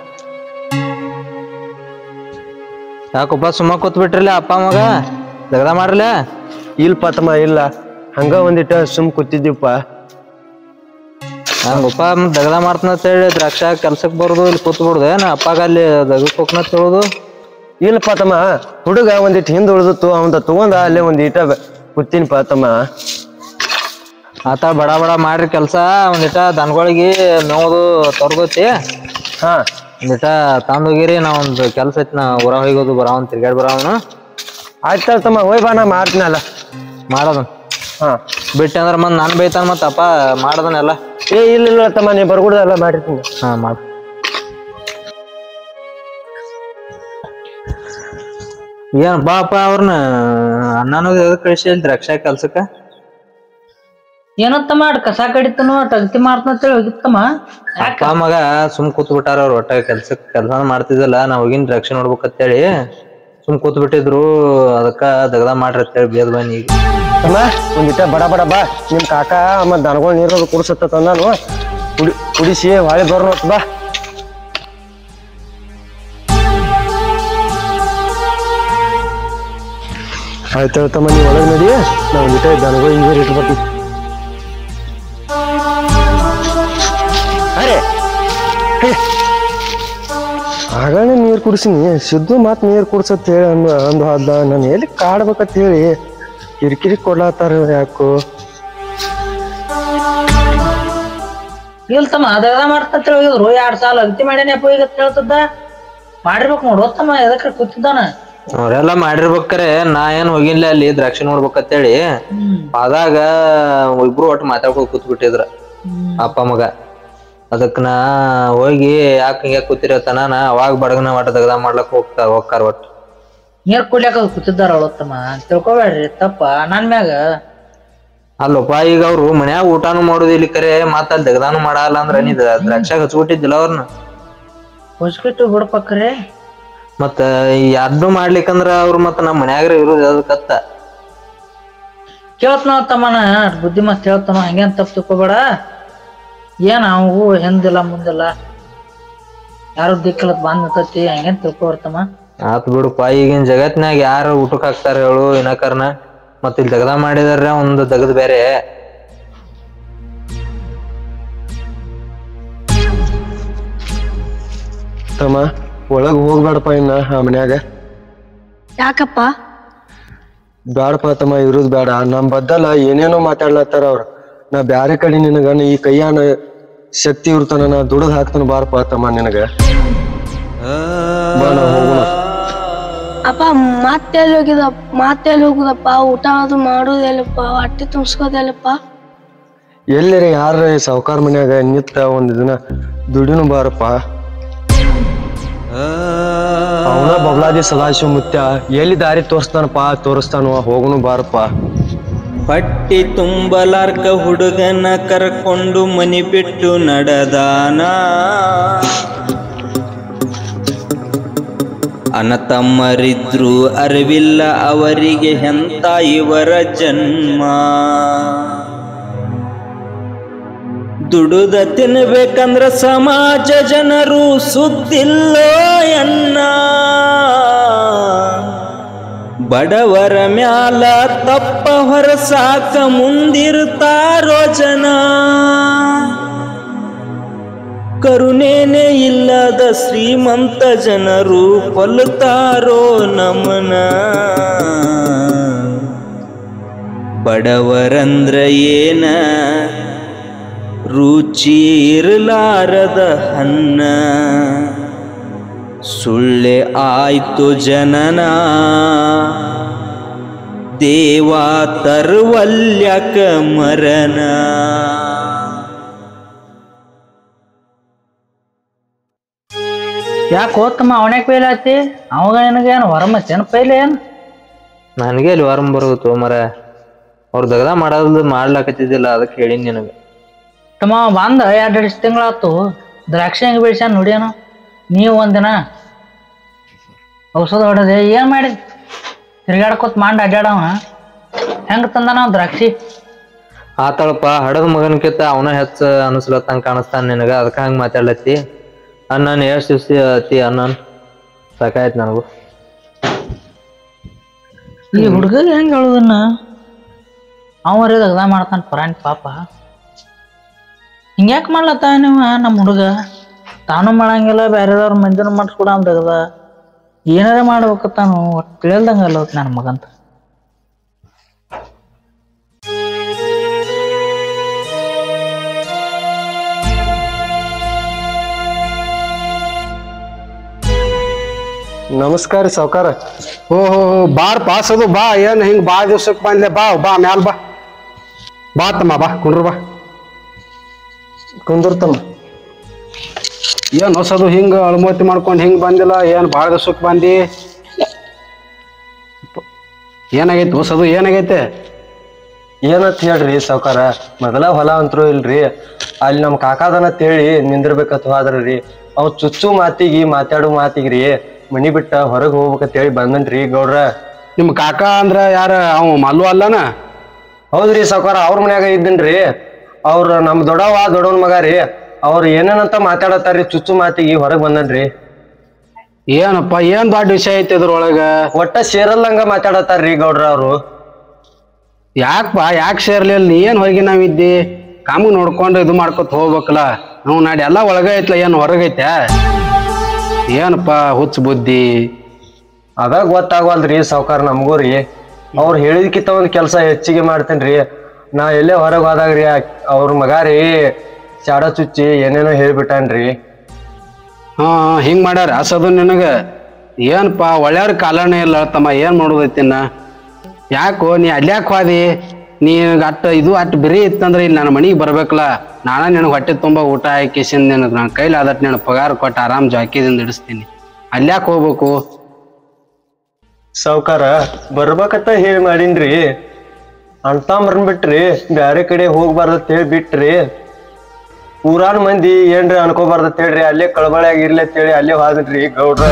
ಯಾಕಪ್ಪ ಸುಮ್ಮ ಕೂತ್ ಬಿಟ್ರಲ್ಲ ಅಪ್ಪ ಮಗ? ದಗದ ಮಾಡ್ರಲ್ಲ? ಇಲ್ಪ ತಮ್ಮ ಇಲ್ಲ, ಹಂಗ ಒಂದಿಟ್ಟ ಸುಮ್ ಕೂತಿದ್ದೀವಪ್ಪ. ಹಂಗಪ್ಪ ದಗದ ಮಾಡ್ತನಂತ ಹೇಳಿ ದ್ರಾಕ್ಷ ಕೆಲ್ಸಕ್ ಬರೋದು ಇಲ್ಲಿ ಕೂತ್ ಬಿಡುದು ಏನ ಅಪ್ಪಾಗ ಅಲ್ಲಿ ದಗಕ್ ಹೋಗ್ನತ್ ಹೇಳುದು? ಇಲ್ಲಪ್ಪ ತಮ್ಮ, ಹುಡುಗ ಒಂದಿಟ್ಟು ಹಿಂದ್ ಉಳ್ದಿತ್ತು, ಅವಂದ ತಗೊಂಡ ಅಲ್ಲೇ ಒಂದ್ ಇಟ ಕೂತೀನಿಪ್ಪ ತಮ್ಮ. ಆತ ಬಡ ಬಡ ಮಾಡ್ರಿ ಕೆಲ್ಸ. ಒಂದಿಟ ದನಗಳಿಗೆ ಮೇವುದು ತೊರ್ದೈತಿ, ಹಾ ಒಂದಿಟ ತಂದೋಗಿರಿ. ನಾ ಒಂದ್ ಕೆಲ್ಸ ಐತಿ, ನಾ ಊರ ಹೋಗೋದು ಬರಾವನ್ ತಿರ್ಗಾಡ್ ಬರಾವನು. ಆಯ್ತ ತಮ್ಮ, ಹೋಯ್ ಬಾ, ನಾ ಮಾಡ್ತೀನಲ್ಲ. ಮಾಡೋದನ್ ಹಾ ಬಿಟ್ಟೆ ಅಂದ್ರ ಮತ್ ನಾನ್ ಬೈತಾನ ಮತ್ತ ಅಪ್ಪ ಮಾಡದನೆಲ್ಲ. ಏ ಇಲ್ಲ ಇಲ್ಲ ತಮ್ಮ, ನೀ ಬರ್ಗುಡ್ದೆಲ್ಲ ಮಾಡಿರ್ತೀನಿ. ಹಾ ಮಾಡ. ಏನ್ ಬಾಪ ಅವ್ರನ್ನ ಅಣ್ಣನೂ ಕಳಿಸಿ ದ್ರಾಕ್ಷ ಕೆಲ್ಸಕ್ಕ? ಏನಂತ ಮಾಡ್ ಕಸ ಕಡಿತನು ಟಗತಿ ಮಾಡ್ತಂತೇಳಿ ಹೋಗಿತ್ತಮ್ಮ. ಅಪ್ಪ ಮಗ ಸುಮ್ ಕೂತ್ ಬಿಟ್ಟಾರ ಅವ್ರ ಒಟ್ಟ ಕೆಲ್ಸಕ್ ಕೆಲ್ಸ ಮಾಡ್ತಿದ್ದಲ್ಲ, ನಾ ಹೋಗಿನ್ ದ್ರಾಕ್ಷಿ ನೋಡ್ಬೇಕಂತೇಳಿ ಸುಮ್ ಕೂತ್ ಬಿಟ್ಟಿದ್ರು. ಅದಕ್ಕ ದಗದ ಮಾಡ್ರಿ ಅಂತೇಳಿ ಬೇದ್ ಬನ್ನಿ. ಈಗ ತಮ್ಮ ಒಂದಿಟ್ಟ ಬಡ ಬಡ ಬಾ, ನಿಮ್ ಕಾಕ ಮತ್ ದನಗಳು ನೀರೋದು ಕುಡ್ಸತ್ತ ನಾನು ಕುಡಿ ಕುಡಿಸಿ ಹೊಳೆ ಬರೋಣ ಬಾ. ಆಯ್ತು ತಮ್ಮ, ನೀವು ಒಳಗೆ ನಡಿ, ನಾ ಒಂದಿಟ್ಟ ದನಗಳು ಹಿಂಗೆ ಇಟ್ಟು ಬರ್ತೀನಿ. ಅರೆ ಆಗಾನೆ ನೀರು ಕುಡಿಸಿನಿ, ಸಿದ್ದು ಮಾತು ನೀರು ಕುಡ್ಸತ್ ಹೇಳಿ ಅಂದು ಅಂದು ಅದ ನಾನು ಎಲ್ಲಿ ಕಾಡ್ಬೇಕಂತ ಹೇಳಿ ಕಿರಿಕಿರಿ ಕೊಡ್ಲಾತಾರ ಯಾಕೋ. ಇಲ್ತಮ್ಮ ದಗದ ಮಾಡ್ತಂತ ಹೋಗಿದ್ರು, ಎರಡ್ ಸಾಲ ಅಗತಿ ಮಾಡ್ಯಾನ ಅಪ್ಪ ಈಗ ಹೇಳ್ತದ ಮಾಡಿರ್ಬೇಕು ನೋಡು. ತಮ್ಮ ಎದಕ್ಕೆ ಕೂತಿದ್ದಾನ? ಅವ್ರೆಲ್ಲಾ ಮಾಡಿರ್ಬೇಕ್ರೆ ನಾ ಏನ್ ಹೋಗಿನ್ಲ ಅಲ್ಲಿ ದ್ರಾಕ್ಷಿ ನೋಡ್ಬೇಕಂತೇಳಿ. ಆದಾಗ ಇಬ್ರು ಒಟ್ಟು ಮಾತಾಡ್ಕೊಂಡ್ ಕೂತ್ ಬಿಟ್ಟಿದ್ರ ಅಪ್ಪ ಮಗ. ಅದಕ್ ನಾ ಹೋಗಿ ಯಾಕ ಹಿಂಗ ಕೂತಿರತ್ತಾನ, ನಾ ಅವಾಗ ಬಡಗನ ಒಟ್ಟ ದಗದ ಮಾಡ್ಲಕ್ ಹೋಗ್ತಾರ ಹೋಗ್ತಾರ ಒಟ್ಟು. ನೀರ್ ಕುಡ್ಯಾಕ ಕೂತಿದ್ದಾರ ಅವಳತ್ತಮ್ಮ, ತಿಳ್ಕೊಬೇಡ್ರಿ ತಪ್ಪ ನನ್ ಮ್ಯಾಗ. ಅಲ್ಲಪ್ಪ ಈಗ ಅವ್ರು ಮನ್ಯಾಗ ಊಟಾನು ಮಾಡೋದು ಇಲ್ಲಿ ಕರೆ, ಮತ್ತ ಅಲ್ಲಿ ದಗದಾನು ಮಾಡಲ್ಲ ಅಂದ್ರ ನೀ ದ್ರಾಕ್ಷಾಗ ಹಚ್ಬಿಟ್ಟಿದ್ದಿಲ್ಲ ಅವ್ರನ್ನ? ಹೊಸ್ಕಿಟ್ಟು ಬಿಡ್ಬೇಕ್ರಿ. ಮತ್ತ ಯಾರ್ದು ಮಾಡ್ಲಿಕ್ಕಂದ್ರ ಅವ್ರು ಮತ್ತ ನಮ್ ಮನ್ಯಾಗ್ರ ಇರೋದು ಅದಕ್ಕತ್ತ. ಕೇಳ್ತನ ತಮ್ಮನ ಬುದ್ಧಿ ಮತ್ ಹೇಳ್ತಾನ, ಹಂಗೇನ್ ತಪ್ಪು ತಿಳ್ಕೊಬೇಡ. ಏನ್ ಅವು ಹಿಂದಿಲ್ಲ ಮುಂದಿಲ್ಲ, ಯಾರು ದಿಕ್ಕಲತ್ ಬಂದ್ ನಿಂತೈತಿ, ಹಂಗೇನ್ ತಿಳ್ಕೊಬರ್ತಮ್ಮ. ಆತ್ ಬಿಡುಪ್ಪ, ಈಗಿನ ಜಗತ್ನ್ಯಾಗ ಯಾರು ಊಟಕ್ ಹಾಕ್ತಾರ ಹೇಳು ಏನಕರ್ನ? ಮತ್ತ ಇಲ್ಲಿ ದಗದ ಮಾಡಿದಾರ ಒಂದು ದಗದ್ ಬೇರೆ. ತಮ್ಮ ಒಳಗ್ ಹೋಗ್ಬೇಡಪ್ಪ ಇನ್ನ ಆ ಮನ್ಯಾಗ. ಯಾಕಪ್ಪ? ಬ್ಯಾಡಪ್ಪ ತಮ್ಮ, ಇರುದ್ ಬೇಡ. ನಮ್ ಬದ್ದಲ್ಲ ಏನೇನೋ ಮಾತಾಡ್ಲತ್ತಾರ ಅವ್ರ. ನಾ ಬ್ಯಾರೆ ಕಡೆ ನಿನಗ ಈ ಕೈಯಾನ ಶಕ್ತಿ ಇರ್ತಾನ, ನಾ ದುಡದ್ ಹಾಕ್ತಾನ ಬಾರಪ್ಪ ತಮ್ಮ ನಿನಗ. ಬಾ ನಾ ಹೋಗೋಣ. ಅಪ್ಪ ಮತ್ತೆಲ್ಲಿ ಹೋಗಿದ ಮತ್ತೆಲ್ಲಿ ಹೋಗುದಪ್ಪ? ಊಟ ಅದು ಮಾಡುದೆಲ್ಲಪ್ಪ, ಹೊಟ್ಟೆ ತುಂಬಿಸ್ಕೋದೆಲ್ಲಪ್ಪ? ಎಲ್ಲರಿ ಯಾರ ಸಾವುಕಾರ ಮನ್ಯಾಗ ನಿತ್ತ ಒಂದ್ ದಿನ ದುಡಿನು ಬಾರಪ್ಪ. ಅವನ ಬಬ್ಲಾದಿ ಸದಾಶಿವ ಮುತ್ಯ ಎಲ್ಲಿ ದಾರಿ ತೋರಿಸ್ತಾನಪ್ಪ ತೋರಿಸ್ತಾನ ಹೋಗುನು ಬಾರಪ್ಪ. ಹೊಟ್ಟಿ ತುಂಬಲಾರ್ಕ ಹುಡುಗನ ಕರ್ಕೊಂಡು ಮನಿ ಬಿಟ್ಟು ನಡೆದಾನ. ಅನತಮ್ಮರಿದ್ರು ಅರಿವಿಲ್ಲ ಅವರಿಗೆ ಎಂತ ಇವರ ಜನ್ಮ. ದುಡುದ ತಿನ್ಬೇಕಂದ್ರ ಸಮಾಜ ಜನರು ಸುದ್ದಿಲ್ಲೋ ಎನ್ನ. ಬಡವರ ಮ್ಯಾಲ ತಪ್ಪ ಹೊರಸಾಕ ಮುಂದಿರ್ತಾರೋ ಜನ. ಕರುಣೇನೆ ಇಲ್ಲದ ಶ್ರೀಮಂತ ಜನರು ಕೊಲ್ಲುತ್ತಾರೋ ನಮನ. ಬಡವರಂದ್ರ ಏನ ರುಚಿ ಇರಲಾರದ ಅನ್ನ. ಸುಳ್ಳೆ ಆಯ್ತು ಜನನ ದೇವಾ ತರುವಲ್ಯಕ ಮರಣ. ಯಾಕೆ ಹೋತಮ್ಮ ಅವನ್ಯಾಕ ಪೈಲ ಆತಿ? ಅವಾಗ ನಿನಗೇನು ಹೊರಮತ್ತೇನು ಪೈಲೆ ಏನು? ನನಗೆ ಅಲ್ಲಿ ವಾರಂ ಬರೋದು ಮರ ಅವ್ರು ದಗದ ಮಾಡೋದು ಮಾಡ್ಲಾಕತ್ತಿದ್ದಿಲ್ಲ, ಅದಕ್ಕೆ ಹೇಳಿನಿ ನಿನಗೆ. ತಮ್ಮ ಬಂದ ಎರಡು ಎರಡು ತಿಂಗಳಾತು ದ್ರಾಕ್ಷಿ ಹೆಂಗೆ ಬೆಳ್ಸ್ಯಾನ ನೋಡ್ಯಾನು. ನೀವು ಒಂದಿನ ಔಷಧ ಹೊಡೆದೆ ಏನು ಮಾಡಿದ್? ತಿರ್ಗಾಡ್ಕೊತ ಮಾಡಿ ಅಡ್ಡಾಡವ ಹೆಂಗೆ ತಂದ ನಾವು ದ್ರಾಕ್ಷಿ? ಆತಳಪ್ಪ ಹಡದ ಮಗನ್ಕಿಂತ ಅವನ ಹೆಚ್ಚ ಅನಿಸ್ಲತ್ತಂಗ ಕಾಣಿಸ್ತಾನ ನಿನಗ, ಅದಕ್ಕೆ ಹಂಗೆ ಮಾತಾಡ್ಲತ್ತಿ. ಅನ್ನ ಎಷ್ಟು ದಿವ್ಸ ಅತಿ ಅನ್ನ ಸಾಕಾಯ್ತು ನನಗೂ. ಈ ಹುಡುಗ ಹೆಂಗೆ ಹೇಳುದನ್ನ ಅವರೇ ದಗದ ಮಾಡ್ತಾನ ಪರಾಣಿ ಪಾಪ. ಹಿಂಗ್ಯಾಕೆ ಮಾಡ್ಲತ್ತ ನೀವು? ನಮ್ಮ ಹುಡುಗ ತಾನು ಮಾಡಂಗಿಲ್ಲ, ಬೇರೆದವ್ರ ಮಂದಿನ ಮಾಡಿಸ್ಕೊಡ ಅಂದಗದ ಏನಾರ ಮಾಡ್ಬೇಕತ್ತಾನು ಒಟ್ಟು ತಿಳಿಯಲ್ದಂಗ ಅಲ್ಲ ನನ್ನ ಮಗಂತ. ನಮಸ್ಕಾರ ಸಾವುಕಾರ. ಓಹೋ ಬಾರ್ ಪಾಸ್ ಅದು ಬಾ. ಏನ್ ಹಿಂಗ್ ಬಾ ದಿವ್ಸಕ್ಕೆ ಬಂದ್ಲೆ ಬಾ ಬಾ ಮ್ಯಾಲ ಬಾ ಬಾ ತಮ್ಮ ಬಾ ಕುಂಡ್ರು ಬಾ ಕುಂದಿರ್ತಮ್ಮ. ಏನ್ ಹೊಸದು ಹಿಂಗ ಅಳಮೋತಿ ಮಾಡ್ಕೊಂಡು ಹಿಂಗ್ ಬಂದಿಲ್ಲ? ಏನ್ ಭಾಳ ದಿವ್ಸಕ್ಕೆ ಬಂದಿ? ಏನಾಗೈತಿ ಹೊಸದು? ಏನಾಗೈತೆ? ಏನಂತ ಹೇಳ್ರಿ ಸಾವುಕಾರ, ಮೊದಲ ಹೊಲ ಅಂತರೂ ಇಲ್ರಿ. ಅಲ್ಲಿ ನಮ್ ಕಾಕಾದನ ತೇಳಿ ನಿಂದಿರ್ಬೇಕತ್ ಹೋದ್ರಿ. ಅವ್ ಚುಚ್ಚು ಮಾತಿಗಿ ಮಾತಾಡು ಮಾತಿಗ್ರಿ ಮನಿ ಬಿಟ್ಟ ಹೊರಗೆ ಹೋಗ್ಬೇಕಂತೇಳಿ ಬಂದನ್ರಿ ಗೌಡ್ರ. ನಿಮ್ ಕಾಕ ಅಂದ್ರ ಯಾರ? ಅವ ಮಲ್ಲು ಅಲ್ಲನ? ಹೌದ್ರಿ ಸಾವುಕಾರ, ಅವ್ರ ಮನ್ಯಾಗ ಇದ್ದನ್ರಿ. ಅವ್ರ ನಮ್ ದೊಡ್ಡವ ದೊಡ್ಡವನ್ ಮಗ ರೀ. ಅವ್ರ ಏನೇನಂತ ಮಾತಾಡತ್ತಾರ್ರಿ, ಚುಚ್ಚು ಮಾತಿಗಿ ಹೊರಗ್ ಬಂದನ್ರಿ. ಏನಪ್ಪ ಏನ್ ದೊಡ್ಡ ವಿಷಯ ಐತಿ ಇದ್ರೊಳಗ? ಒಟ್ಟ ಸೇರಲ್ಲಂಗ ಮಾತಾಡತ್ತಾರ್ರಿ ಗೌಡ್ರ ಅವ್ರು. ಯಾಕಪ್ಪ ಯಾಕೆ ಸೇರ್ಲಿಲ್ಲ? ನೀ ಏನ್ ಹೋಗಿ ನಾವಿದ್ದಿ ಕಾಮ ನೋಡ್ಕೊಂಡು ಇದು ಮಾಡ್ಕೊತ ಹೋಗ್ಬೇಕಲ್ಲ. ನಾವು ನಾಡಿ ಎಲ್ಲ ಒಳಗ ಐತ್ಲ, ಏನ್ ಹೊರಗೈತೆ? ಏನಪ್ಪ ಹುಚ್ಚ ಬುದ್ಧಿ? ಅದಾಗ ಗೊತ್ತಾಗವಲ್ರಿ ಸಾವುಕಾರ ನಮಗೂ ರೀ. ಅವ್ರು ಹೇಳಿದ್ಕಿಂತ ಒಂದ್ ಕೆಲ್ಸ ಹೆಚ್ಚಿಗೆ ಮಾಡ್ತೇನ್ರಿ. ನಾ ಎಲ್ಲೇ ಹೊರಗೆ ಹೋದಾಗ್ರಿ ಅವ್ರ ಮಗ ರೀ ಚಾಡ ಚುಚ್ಚಿ ಏನೇನೋ ಹೇಳ್ಬಿಟ್ಟಾನ್ರಿ. ಹಾ ಹಿಂಗ್ ಮಾಡ್ಯಾರ ಅಸದು ನಿನಗ? ಏನಪ್ಪ ಒಳ್ಳೆಯವ್ರ ಕಾಲನೇ ಇಲ್ಲ ತಮ್ಮ, ಏನ್ ಮಾಡೋದೈತಿನ್ನ? ಯಾಕೋ ನೀ ಅಲ್ಯಾಕ್ ಹೋದಿ? ನೀ ಅಟ್ಟ ಇದು ಅಟ್ಟು ಬಿರಿ ಇತ್ತಂದ್ರೆ ಇಲ್ಲಿ ನನ್ನ ಮನೆಗೆ ಬರ್ಬೇಕಲ್ಲ. ನಾನ ನಿನಗೆ ಹೊಟ್ಟೆ ತುಂಬ ಊಟ ಹಾಕಿಸಿಂದ ನಿನಗೆ ನನ್ನ ಕೈಲಿ ಆದಟ್ ನಿನಗೆ ಪಗಾರ ಕೊಟ್ಟು ಆರಾಮ್ ಜಾಕಿದಿಂದ ಇಡಿಸ್ತೀನಿ. ಅಲ್ಯಾಕ್ ಹೋಗ್ಬೇಕು? ಸಾವುಕಾರ ಬರ್ಬೇಕಂತ ಹೇಳಿ ಮಾಡೀನ್ರಿ. ಅಂತಂಬ್ರನ್ ಬಿಟ್ರಿ ಬ್ಯಾರೆ ಕಡೆ ಹೋಗ್ಬಾರ್ದತ್ ಹೇಳಿ ಬಿಟ್ರಿ. ಊರಾನ್ ಮಂದಿ ಏನ್ರಿ ಅನ್ಕೋಬಾರ್ದತ್ ಹೇಳ್ರಿ, ಅಲ್ಲೇ ಕಳಬಳ್ಯಾಗ ಇರ್ಲಿ ಅಂತ ಹೇಳಿ ಅಲ್ಲೇ ಹೋದ್ರಿ ಗೌಡ್ರ.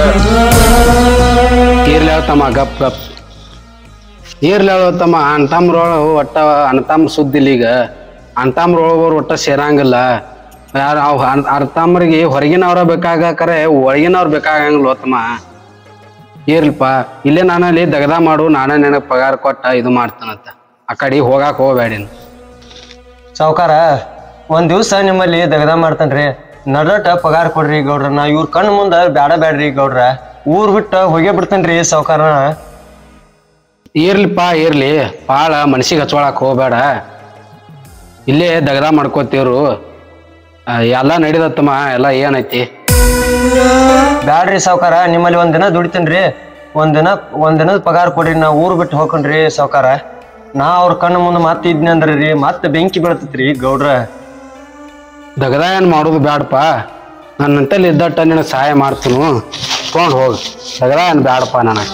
ಇರ್ಲಿ ತಮ್ಮ ಗಪ್ ಗಪ್ ಇರ್ಲಿ ತಮ್ಮ. ಅಂತಮ್ರೊಳಗ ಒಟ್ಟ ಅನತಮ್ಮ ಸುದ್ದಿಲ್ಲ ಈಗ. ಅಂತಮ್ರೊಳಗೋರು ಒಟ್ಟ ಸೇರಂಗಿಲ್ಲ. ಯಾರು ಅವ್ ಅರ್ಥಮ್ರಿಗೆ ಹೊರಗಿನವ್ರ ಬೇಕಾಗಕರೆ ಒಳಗಿನವ್ರು ಬೇಕಾಗಂಗಿಲ್ಲ ತಮ್ಮ. ಇರ್ಲಿಪ್ಪ ಇಲ್ಲೇ ನಾನಲ್ಲಿ ದಗದ ಮಾಡು, ನಾನ ನನಗೆ ಪಗಾರ ಕೊಟ್ಟ ಇದು ಮಾಡ್ತಾನಂತ. ಆ ಕಡೆ ಹೋಗಾಕ ಹೋಗ್ಬೇಡಿನ ಸಾವುಕಾರ. ಒಂದ್ ದಿವ್ಸ ನಿಮ್ಮಲ್ಲಿ ದಗದ ಮಾಡ್ತಾನ್ರಿ, ನಡಟ ಪಗಾರ ಕೊಡ್ರಿ ಗೌಡ್ರ. ನಾ ಇವ್ರ ಕಣ್ ಮುಂದ ಬ್ಯಾಡ ಬ್ಯಾಡ್ರಿ ಗೌಡ್ರ, ಊರ್ ಬಿಟ್ಟ ಹೋಗೇ ಬಿಡ್ತೇನ್ರಿ ಸಾವುಕಾರ. ಇರ್ಲಿಪ್ಪ ಇರ್ಲಿ, ಭಾಳ ಮನ್ಸಿಗೆ ಹಚ್ಕೊಳಕ್ ಹೋಗ್ಬೇಡ. ಇಲ್ಲೇ ದಗದ ಮಾಡ್ಕೋತೀವ್ರು, ಎಲ್ಲ ನಡಿದತ್ತಮ್ಮ. ಎಲ್ಲ ಏನೈತಿ? ಬ್ಯಾಡ್ರಿ ಸಾವುಕಾರ, ನಿಮ್ಮಲ್ಲಿ ಒಂದ್ ದಿನ ದುಡಿತೇನ್ರಿ. ಒಂದ್ ದಿನ ಒಂದ್ ದಿನದ ಪಗಾರ ಕೊಡ್ರಿ, ನಾ ಊರ್ ಬಿಟ್ಟು ಹೋಗ್ಕೊಂಡ್ರಿ ಸಾವುಕಾರ. ನಾ ಅವ್ರ ಕಣ್ಣು ಮುಂದೆ ಮತ್ತೆ ಇದ್ನಿ ಅಂದ್ರಿ ರೀ ಮತ್ತೆ ಬೆಂಕಿ ಬೀಳ್ತೈತ್ರಿ ಗೌಡ್ರ. ದಗದ ಏನ್ ಮಾಡೋದು ಬ್ಯಾಡಪ್ಪ, ನನ್ನಂತಲ್ಲಿ ಇದ್ದಟ್ಟ ನಿನಗೆ ಸಹಾಯ ಮಾಡ್ತೀನು, ತೊಗೊಂಡು ಹೋಗಿ. ದಗದ ಏನ್ ಬ್ಯಾಡಪ್ಪ ನನಗೆ.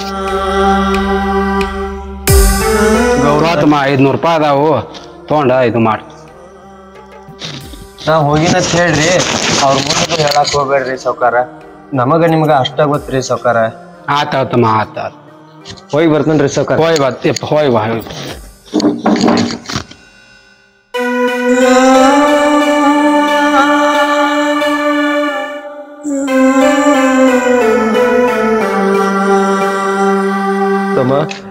ಗೌರವತಮ್ಮ ಐದ್ನೂರು ರೂಪಾಯಿ ಅದಾವು, ತೊಗೊಂಡ ಇದು ಮಾಡಿ. ನಾ ಹೋಗಿನಂತ ಹೇಳ್ರಿ, ಅವ್ರ ಮುಂದೆ ಹೇಳಕ್ ಹೋಗ್ಬೇಡ್ರಿ ಸಾವ್ಕಾರ. ನಮಗ ನಿಮ್ಗ ಅಷ್ಟ ಗೊತ್ತ್ರಿ ಸಾವ್ಕಾರ. ಆತಾವತ್ತಮ್ಮ ಆತ. ಹೋಗಿ ಬರ್ತೇನ್ರಿ ಸಾವ್ಕಾರ. ಹೋಯ್ ಬಾ ಹೋಯ್ ಬಾ. ತಮ್ಮ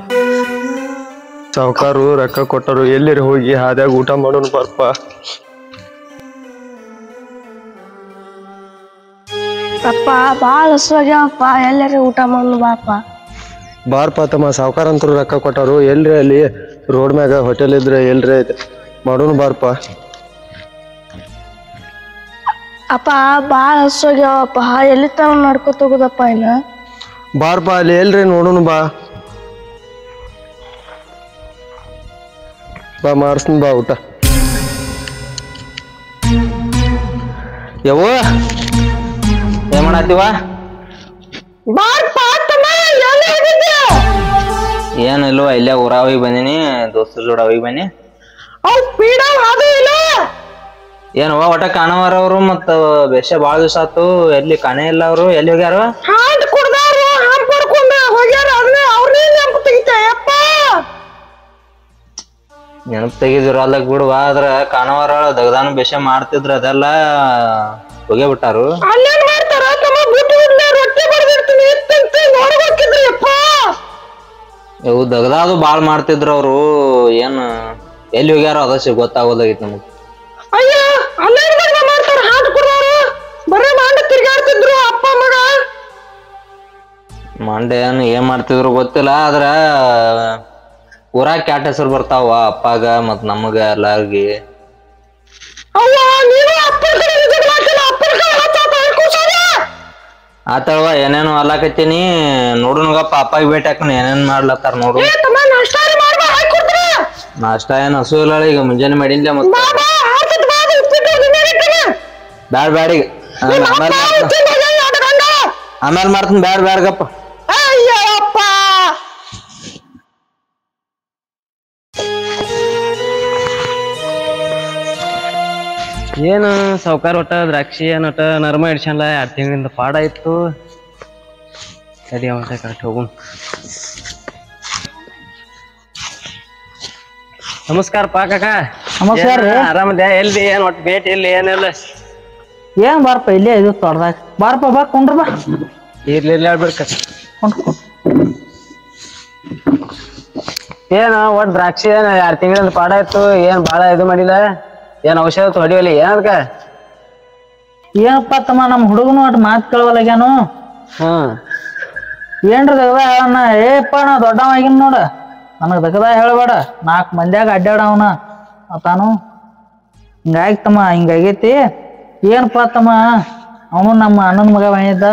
ಸಾವ್ಕಾರು ರೊಕ್ಕ ಕೊಟ್ಟರು, ಎಲ್ಲಿರಿ ಹೋಗಿ ಹಾದ್ಯಾಗ ಊಟ ಮಾಡೋಣ ಬರ್ಪ. ಅಪ್ಪ ಬಾಳ ಹಸುವಾಗ್ಯಾವಪ್ಪ, ಎಲ್ಲಾರ ಊಟ ಮಾಡೋಣ ಬಾಪ. ಬಾರ್ಪ ತಮ್ಮ, ಸಾವ್ಕಾರ ಅಂತರು ರೊಕ್ಕ ಕೊಟ್ಟರು, ಎಲ್ರಿ ಅಲ್ಲಿ ರೋಡ್ ಮ್ಯಾಗ ಹೋಟೆಲ್ ಇದ್ರೆ ಎಲ್ರಿ ಮಾಡೋಣ ಬಾರ್ಪ. ಅಪ್ಪ ಬಾಳ ಹಸುವಾಗ್ಯಾವಪ್ಪ, ಎಲ್ಲಿ ತನ ನಡ್ಕೊತ ಹೋಗುದಪ್ಪ ಇನ್ನ. ಬಾರ್ಪ ಅಲ್ಲಿ ಎಲ್ರಿ ನೋಡೋಣ ಬಾ. ಬಾ ಮಾಡ್ಸ್ತೀನಿ ಬಾ ಊಟ. ಯವ್ವ ಏನ್ ಮಾಡತ್ತೀವ? ಏನಿಲ್ವ, ಇಲ್ಲೇ ಊರಾಗ ಹೋಗಿ ಬಂದಿನಿ, ದೋಸ್ತರ ಜೋಡ ಹೋಗಿ ಬನ್ನಿ. ಏನವ ಒಟ್ಟ ಕಾಣವಾರ ಅವ್ರು, ಮತ್ತ ಬೇಷ ಬಾಳ ದಿವಸ ಆತು, ಎಲ್ಲಿ ಕಾಣೇ ಇಲ್ಲ ಅವ್ರು, ಎಲ್ಲಿ ಹೋಗ್ಯಾರ? ನೆನಪು ತೆಗಿದ್ರು ಅಲ್ಲಕ್ ಬಿಡುವ, ಆದ್ರ ಕಾಣವಾರ ದಗದಾನು ಬೇಷ ಮಾಡ್ತಿದ್ರ, ಅದೆಲ್ಲ ಹೋಗೇ ಬಿಟ್ಟಾರು. ಇವು ದಗದ ಅದು ಬಾಳ್ ಮಾಡ್ತಿದ್ರು ಅವ್ರು, ಏನ್ ಎಲ್ಲಿ ಹೋಗ್ಯಾರ ಅದ ಸಿ ಗೊತ್ತಾಗೋದಾಗಿತ್ತು ನಮಗ್. ಮಂಡೆ ಏನ್ ಏನ್ ಮಾಡ್ತಿದ್ರು ಗೊತ್ತಿಲ್ಲ, ಆದ್ರ ಊರಾಗ ಕ್ಯಾಟ್ ಹೆಸರು ಬರ್ತಾವ ಅಪ್ಪಾಗ ಮತ್ ನಮಗ ಎಲ್ಲಾರ್ಗಿ. ಆತವ ಏನೇನು ಅಲ್ಲಾಕತ್ತೀನಿ, ನೋಡುನುಗಪ್ಪ ಅಪ್ಪಾಗ ಭೇಟಿ ಹಾಕನ ಏನೇನ್ ಮಾಡ್ಲತ್ತಾರ ನೋಡು. ನಾಷ್ಟ ಏನ್ ಹಸು ಇಲ್ಲ ಈಗ, ಮುಂಜಾನೆ ಮಾಡಿನ್ಲ ಮತ್ತ ಬ್ಯಾಡ್ ಬ್ಯಾಡಿಗ ಆಮೇಲೆ ಮಾಡ್ತೀನಿ, ಬ್ಯಾಡ್ ಬ್ಯಾಡ್ಗಪ್ಪ. ಏನು ಸಾವ್ಕಾರ ಒಟ್ಟ ದ್ರಾಕ್ಷಿ ಏನ್ ಒಟ್ಟ ನರ್ಮ ಇಡ್ಸಲ್ಲ, ಎರಡು ತಿಂಗಳಿಂದ ಪಾಡ ಇತ್ತು. ಸರಿ ಅವತ್ತ ಕರೆಕ್ಟ್ ಹೋಗುನ್. ನಮಸ್ಕಾರ ಪಾ ಕಾಕ. ನಮಸ್ಕಾರ ರೀ. ಆರಾಮದ್ಯಾ? ಎಲ್ಲಿ ಏನ್ ಒಟ್ಟು ಭೇಟಿ ಇಲ್ಲಿ ಏನಿಲ್ಲ. ಏನ್ ಬಾರಪ್ಪ ಇಲ್ಲೇ ಇದು ತೊಡ್ದಾಗ ಬಾರಪ್ಪ, ಬಾ ಕೊಂಡ್ರ ಬಾ. ಇರ್ಲಿ ಇರ್ಲಿ ಹೇಳ್ಬೇಕ. ಏನ ಒಟ್ ದ್ರಾಕ್ಷಿ ಏನ್ ಎರಡ್ ತಿಂಗಳಿಂದ ಪಾಡ ಇತ್ತು, ಏನ್ ಬಾಳ ಇದು ಮಾಡಿಲ್ಲ, ಏನ್ ಔಷಧ ಹೊಡಿವಲ್ಲಿ ಏನದ್ಕ? ಏನಪ್ಪ ತಮ್ಮ, ನಮ್ ಹುಡುಗನು ಒಟ್ಟು ಮಾತ್ ಕೇಳವಲ್ಲಾಗ್ಯಾನು. ಹ್ಮ್ ಏನ್ರ ದಗದ ಹೇಳಣ್ಣ, ಏಪ್ಪ ನಾ ದೊಡ್ಡವ ಆಗಿನ್ ನೋಡ, ನನಗ್ ದಗದ ಹೇಳ್ಬೇಡ, ನಾಲ್ಕು ಮಂದ್ಯಾಗ ಅಡ್ಡಾಡವನ ತಾನು. ಹಿಂಗಾಗಿ ತಮ್ಮ ಹಿಂಗಾಗೈತಿ. ಏನಪ್ಪ ತಮ್ಮ, ಅವನು ನಮ್ಮ ಅಣ್ಣನ ಮಗ ಬಂದಿದ್ದ,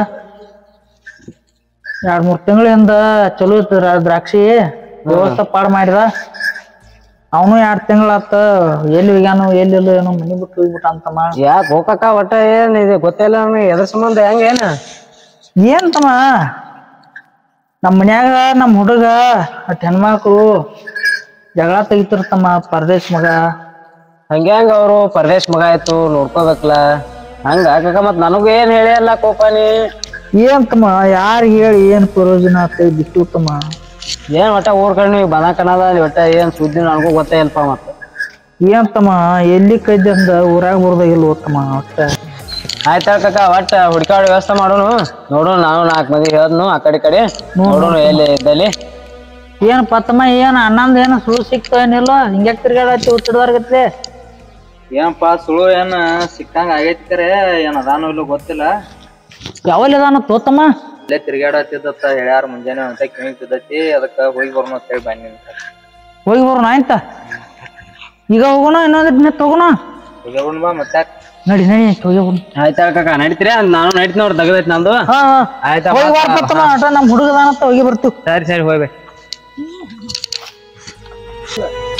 ಎರಡ್ ಮೂರ್ ತಿಂಗಳಿಂದ ಚಲೋ ಇತ್ತು ದ್ರಾಕ್ಷಿ, ವ್ಯವಸ್ಥೆ ಪಾಡ್ ಮಾಡಿದ. ಅವನು ಎರಡ್ ತಿಂಗಳಾತ, ಎಲ್ಲಿ ಹೋಗ್ಯಾನು ಎಲ್ಲಿಲ್ಲ ಏನೋ ಮನಿ ಬಿಟ್ಟು ಹೋಗ್ಬಿಟ್ಟ ಅಂತಮ್ಮ. ಯಾಕೆ ಹೋಗಕ್ಕ ಒಟ್ಟ ಏನ್ ಇದೆ ಗೊತ್ತಿಲ್ಲ ನಮ್ಗೆ, ಎದ್ರ ಸಂಬಂಧ ಹೆಂಗ ಏನ? ಏನ್ ತಮ್ಮ, ನಮ್ಮ ಮನ್ಯಾಗ ನಮ್ಮ ಹುಡುಗ ಅಟ್ ಹೆಣ್ಮಕ್ಳು ಜಗಳ ತೆಗಿತಿರ್ತಮ್ಮ, ಪರದೇಶ್ ಮಗ. ಹಂಗ್ಯಾಂಗ ಅವರು ಪರದೇಶ್ ಮಗ ಆಯ್ತು ನೋಡ್ಕೋಬೇಕಲ್ಲ, ಹಂಗ ಕಾಕ. ಮತ್ ನನಗೂ ಏನ್ ಹೇಳಿಯಲ್ಲ ಕೋಪಾನಿ. ಏನ್ ತಮ್ಮ, ಯಾರಿಗೆ ಹೇಳಿ ಏನ್ ಪ್ರಯೋಜನ ಆಗ್ತದೆ ಬಿಟ್ಟು ತಮ್ಮ. ಏನ್ ಒಟ್ಟ ಊರ್ ಕಡೆ ನೀವು ಬನ ಕಣದ ಒಟ್ಟ ಏನ್ ಸುದ್ದಿ ನನಗೂ ಗೊತ್ತೇ ಇಲ್ಪ. ಮತ್ತ ಏನ್ ತಮ್ಮ, ಎಲ್ಲಿ ಕೈದಂದ ಊರಾಗ ಬರ್ದಾಗಿಲ್ಲ ತಮ್ಮ. ಒಟ್ಟ ಆಯ್ತ ಕಾಕ, ಒಟ್ಟ ಹುಡ್ಕಾಡ ವ್ಯವಸ್ಥೆ ಮಾಡೋನು, ನೋಡೋಣ. ನಾನು ನಾಲ್ಕು ಮಂದಿ ಹೇಳ್ನು ಆ ಕಡೆ ಕಡೆ ನೋಡೋಣ ಎಲ್ಲಿ ಇದ್ದಲ್ಲಿ. ಏನಪ್ಪ ತಮ್ಮ, ಏನ್ ಅಣ್ಣಂದ ಏನ ಸುಳ್ಳು ಸಿಕ್ತ ಏನಿಲ್ಲ, ಹಿಂಗ್ಯಾಕ್ ತಿರ್ಗಾಡತ್ತಿ ಹುಟ್ಟಿದವರ್ಗತ್ಲೆ? ಏನಪ್ಪಾ ಸುಳು ಏನ್ ಸಿಕ್ಕಂಗ ಆಗೈತಿ, ಕರೆ ಏನ್ ಅದಾನು ಇಲ್ಲ ಗೊತ್ತಿಲ್ಲ. ಯಾವಲ್ಲಿ ಅದಾನ ತೋತಮ್ಮ? ಇಲ್ಲೇ ತಿರ್ಗಾಡತ್ತಿದ್ದತ್ತ ಹೇಳ್ಯಾರ, ಮುಂಜಾನೆ ಅಂತ ಕೇಳ್ತಿದ್ದತಿ, ಅದಕ್ಕ ಹೋಗಿ ಬರೋಣ ಅಂತ ಹೇಳಿ ಬನ್ನಿ. ಹೋಗಿ ಬರೋಣ ಆಯ್ತಾ? ಈಗ ಹೋಗೋಣ ಇನ್ನೊಂದ್ ನಿತ್ ಹೋಗೋಣ. ಹೋಗಿ ಬಾ ಮತ್ತೆ ನಡಿ ನಡಿ ಹೋಗಿ ಹೋಗೋಣ. ಆಯ್ತಾ ಕಾಕ, ನಡೀತೀರಿ? ನಾನು ನಡೀತೀನಿ ನೋಡ್ರಿ, ದಗದೈತಿ ನಂದು. ಹಾ ಆಯ್ತಾ, ಹೋಗಿ ಬಾರಪ್ಪ ತಮ್ಮ, ಅಟ ನಮ್ ಹುಡುಗದಾನಂತ ಹೋಗಿ ಬರ್ತೀವಿ. ಸರಿ ಸರಿ ಹೋಗ್ಬೇಕು.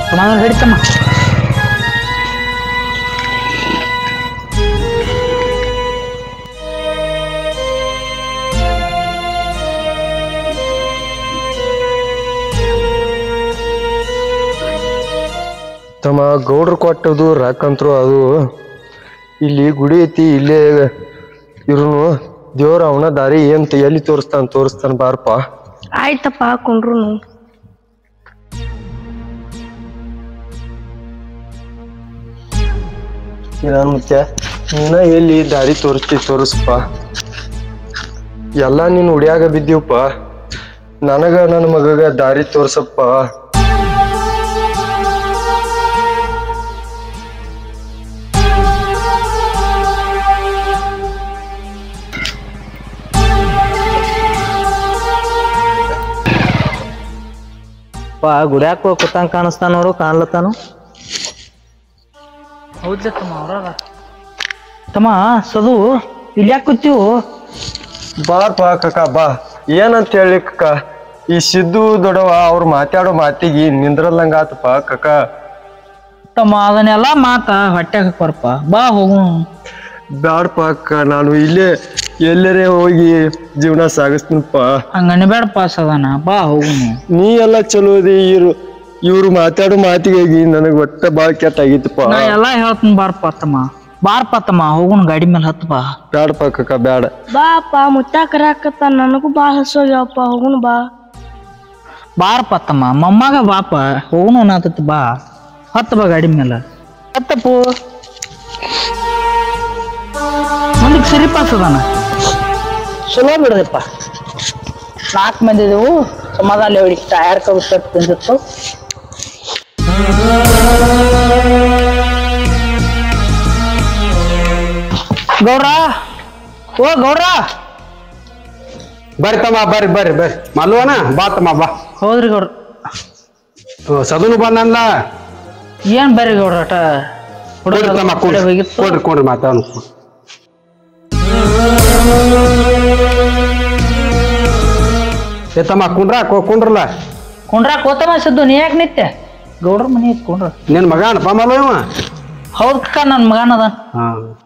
ತಮ್ಮ ಹಿಡಿತಮ್ಮ. ತಮ್ಮ ಗೌಡ್ರು ಕೊಟ್ಟದು ರಾಕಂತ್ರು ಅದು ಇಲ್ಲಿ ಗುಡಿ ಐತಿ ಇಲ್ಲೇ ಇರುನು ದೇವ್ರ ಅವನ ದಾರಿ ಏನ್ ಎಲ್ಲಿ ತೋರಿಸ್ತಾನ ತೋರಿಸ್ತಾನ ಬಾರಪ್ಪ. ಆಯ್ತಪ್ಪ ಹಾಕೊಂಡ್ರು ಮುತ್ಯ ನೀನ ಎಲ್ಲಿ ದಾರಿ ತೋರಿಸ್ತಿ ತೋರಿಸ್ಪ. ಎಲ್ಲಾ ನೀನ್ ಉಡ್ಯಾಗ ಬಿದ್ದೀವಪ್ಪ, ನನಗ ನನ್ನ ಮಗಗ ದಾರಿ ತೋರ್ಸಪ್ಪ. ಪಾ ಗುಡ್ಯಾಕ ಕೂತಂಗ ಕಾಣಿಸ್ತಾನ ನೋಡು, ಕಾಣ್ಲತ್ತಾನು. ಹೌದ್ಲ ತಮ್ಮ ಅವ್ರಾಗ ತಮ್ಮ ಸದು ಇಲ್ಲಿ ಯಾಕೆ ಕೂತೀವು? ಬಾರಪ್ಪ ಕಕ್ಕ ಬಾ. ಏನಂತ ಹೇಳಿ ಕಕ್ಕ, ಈ ಸಿದ್ದು ದೊಡವ ಅವ್ರು ಮಾತಾಡೋ ಮಾತಿಗೆ ನಿಂದ್ರಲ್ಲಂಗ ಆತಪ್ಪ ಕಕ್ಕ. ತಮ್ಮ ಅದನ್ನೆಲ್ಲ ಮಾತ ಹೊಟ್ಟೆ ಹಾಕ್ಬಾರಪ್ಪ, ಬಾ ಹೋಗು. ಬ್ಯಾಡಪ್ಪ ಅಕ್ಕ, ನಾನು ಇಲ್ಲೇ ಎಲ್ಲರೇ ಹೋಗಿ ಜೀವನ ಸಾಗಿಸ್ತೀನಪ್ಪ. ಹಂಗ ಅನ್ಬೇಡಪ್ಪ ಸದಾನ, ಬಾ ಹೋಗು. ನೀ ಎಲ್ಲ ಚಲೋ ಅದಿ, ಇವ್ರು ಇವ್ರು ಮಾತಾಡೋ ಮಾತಿಗಾಗಿ ನನಗ್ ಒಟ್ಟ ಬಾಳ ಕೆಟ್ಟ ಆಗಿತ್ತಪ್ಪ. ನಾ ಎಲ್ಲಾ ಹೇಳ್ತೀನಿ ಬಾರಪ್ಪ ತಮ್ಮ, ಬಾರಪ್ಪ ತಮ್ಮ ಹೋಗುನ್ ಗಾಡಿ ಮೇಲೆ ಹತ್ತು ಬಾ. ಬ್ಯಾಡಪ್ಪ ಕಕ್ಕ ಬ್ಯಾಡ. ಬಾಪ ಮುತ್ತ ಕರಾಕತ್ತ ನನಗೂ ಬಾಳ ಹಸೋಗ್ಯಾವಪ್ಪ ಹೋಗುನು ಬಾ. ಬಾರಪ್ಪ ತಮ್ಮ ಮೊಮ್ಮಗ ಬಾಪ ಹೋಗುನು ಅನ್ನತೈತಿ, ಬಾ ಹತ್ತು ಬಾ ಗಾಡಿ ಮೇಲೆ ಹತ್ತಪ್ಪು. ಮುಂದಕ್ಕೆ ಸರಿಪ ಸದಾನ ಚಲೋ ಬಿಡ್ದಪ್ಪ. ನಾಲ್ಕು ಮಂದಿ ಇದೇವು, ಸಮಾಧಾನ ಹೊಡಿ ಟಯರ್ ಕಬ್ಬು ತಿಂದಿತ್ತು. ಗೌಡ್ರ ಓ ಗೌಡ್ರ ಬರ್ರಿ ತಮ್ಮ, ಬರ್ರಿ ಬರ್ರಿ ಬರ್ರಿ. ಮಲ್ವನ ಬಾ ತಮ್ಮ ಬಾ. ಹೌದ್ರಿ ಗೌಡ್ರ. ಸದನು ಬಂದಲ್ಲ. ಏನ್ ಬರ್ರಿ ಗೌಡ್ರ ಅಟ ಕೊಡ್ರಿ ತಮ್ಮ, ಕೊಡ್ರಿ ಹೋಗಿತ್ತು. ಕೊಡ್ರಿ ಕೊಡ್ರಿ ಮಾತಾಡ. ಏ ತಮ್ಮ ಕುಂಡ್ರ ಕುಂಡ್ರಲ್ಲ. ಕುಂಡ್ರ ಕೋತಮ್ಮ ಸಿದ್ದು ನೀ ಯಾಕೆ ನಿತ್ಯ ಗೌಡ್ರ ಮನೆ ಐತ್ ಕುಂಡ್ರ. ನಿನ್ ಮಗ ಅನಪ್ಪ ಮಲ್ವ ಇವ? ಹೌದ್ ಕಕ್ಕ ನನ್ ಮಗನದ. ಹಾ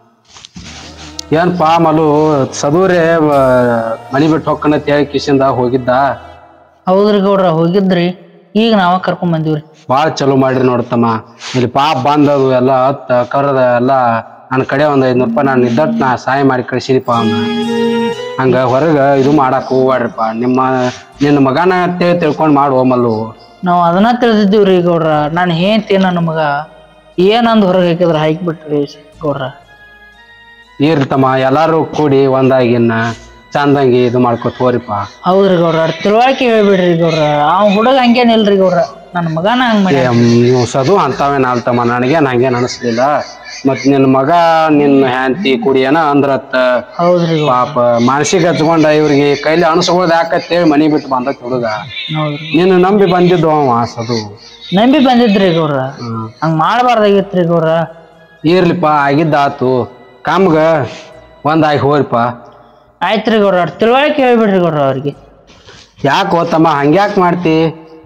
ಏನ್ಪಾ ಮಲು ಸದೂರೇ ಮನಿ ಬಿಟ್ಟು ಹೊಕ್ಕನ ತೇಳಿ ಕಿಶಿಂದ ಹೋಗಿದ್ದ. ಹೌದ್ರಿ ಗೌಡ್ರ ಹೋಗಿದ್ರಿ, ಈಗ ನಾವ ಕರ್ಕೊಂಡ್ ಬಂದಿವ್ರಿ. ಬಾಳ ಚಲೋ ಮಾಡ್ರಿ ನೋಡ್ತಮ್ಮ. ಇಲ್ಲಿ ಪಾಪ ಬಂದದು ಎಲ್ಲ ಹತ್ತ ಕರದ ಎಲ್ಲ ನನ್ನ ಕಡೆ ಒಂದ್ ಐದ್ನೂರು ರೂಪಾಯಿ ನಾನು ಇದ್ದಟ್ ನಾ ಸಹಾಯ ಮಾಡಿ ಕಳ್ಸಿದಿಪ್ಪ ಅವನ್ನ. ಹಂಗ ಹೊರಗ ಇದು ಮಾಡಾಕ ಹೋಗ್ಬಾಡ್ರಿಪ್ಪ. ನಿಮ್ಮ ನಿನ್ನ ಮಗನ ಅಂತೇಳಿ ತಿಳ್ಕೊಂಡ್ ಮಾಡುವ ಮಲ್ಲು. ನಾವ್ ಅದನ್ನ ತಿಳಿದಿದ್ದೀವ್ರಿ ಗೌಡ್ರ. ನಾನು ಹೇಳ್ತಿ ನನ್ನ ಮಗ ಏನಂದ್ ಹೊರಗೆ ಹಾಕಿದ್ರ ಹಾಕ್ಬಿಟ್ರಿ ಗೌಡ್ರ. ಇರ್ಲಿ ತಮ್ಮ, ಎಲ್ಲಾರು ಕೂಡಿ ಒಂದಾಗಿನ್ನ ಚಂದಂಗಿ ಇದು ಮಾಡ್ಕೊತ ಹೋರಿಪ್ಪ. ಹೌದ್ರಿ ಗೌಡ್ರ, ತಿಳುವಳಿಕೆ ಹೇಳ್ಬಿಡ್ರಿ ಗೌಡ್ರ. ಅವ್ ಹುಡುಗ ಹಂಗೇನಿಲ್ರಿ ಗೌಡ್ರ, ನನ್ನ ಮಗನ ಹಂಗ ಮಾಡಿ. ನೀವು ಸದು ಅಂತಾವೇನ ಅಲ್ತಮ್ಮ, ನನಗೇನ್ ಹಂಗೇನ್ ಅನಿಸ್ಲಿಲ್ಲ. ಮತ್ ನಿನ್ ಮಗ ನಿನ್ನ ಹ್ಯಾಂತಿ ಕುಡಿಯನ ಅಂದ್ರತ್ತ ಹೌದ್ರಿ ಪಾಪ ಮನಸ್ಸಿಗೆ ಹಚ್ಕೊಂಡ ಇವ್ರಿಗೆ ಕೈಲಿ ಅಣಸ್ಕೊಳ್ಳೋದು ಯಾಕತ್ತೇಳಿ ಮನಿ ಬಿಟ್ಟು ಬಂದತ್ ಹುಡುಗ. ಹೌದ್ರಿ, ನೀನು ನಂಬಿ ಬಂದಿದ್ದು ಅವ ಸದು. ನಂಬಿ ಬಂದಿದ್ರಿ ಗೌಡ್ರ, ಹಂಗ ಮಾಡ್ಬಾರ್ದಾಗಿತ್ರಿ ಗೌಡ್ರ. ಇರ್ಲಿಪ್ಪ, ಆಗಿದ್ದಾತು. ಕಾಮ್ಗ ಒಂದಾಗಿ ಹೋರಿಪ್ಪ. ಆಯ್ತ್ರಿ ಗೌಡ್ರ, ತಿಳುವಳಿಕೆ ಹೇಳ್ಬಿಡ್ರಿ ಗೌಡ್ರ ಅವ್ರಿಗೆ. ಯಾಕೆ ಓತಮ್ಮ ಹಂಗ್ಯಾಕ್ ಮಾಡ್ತಿ?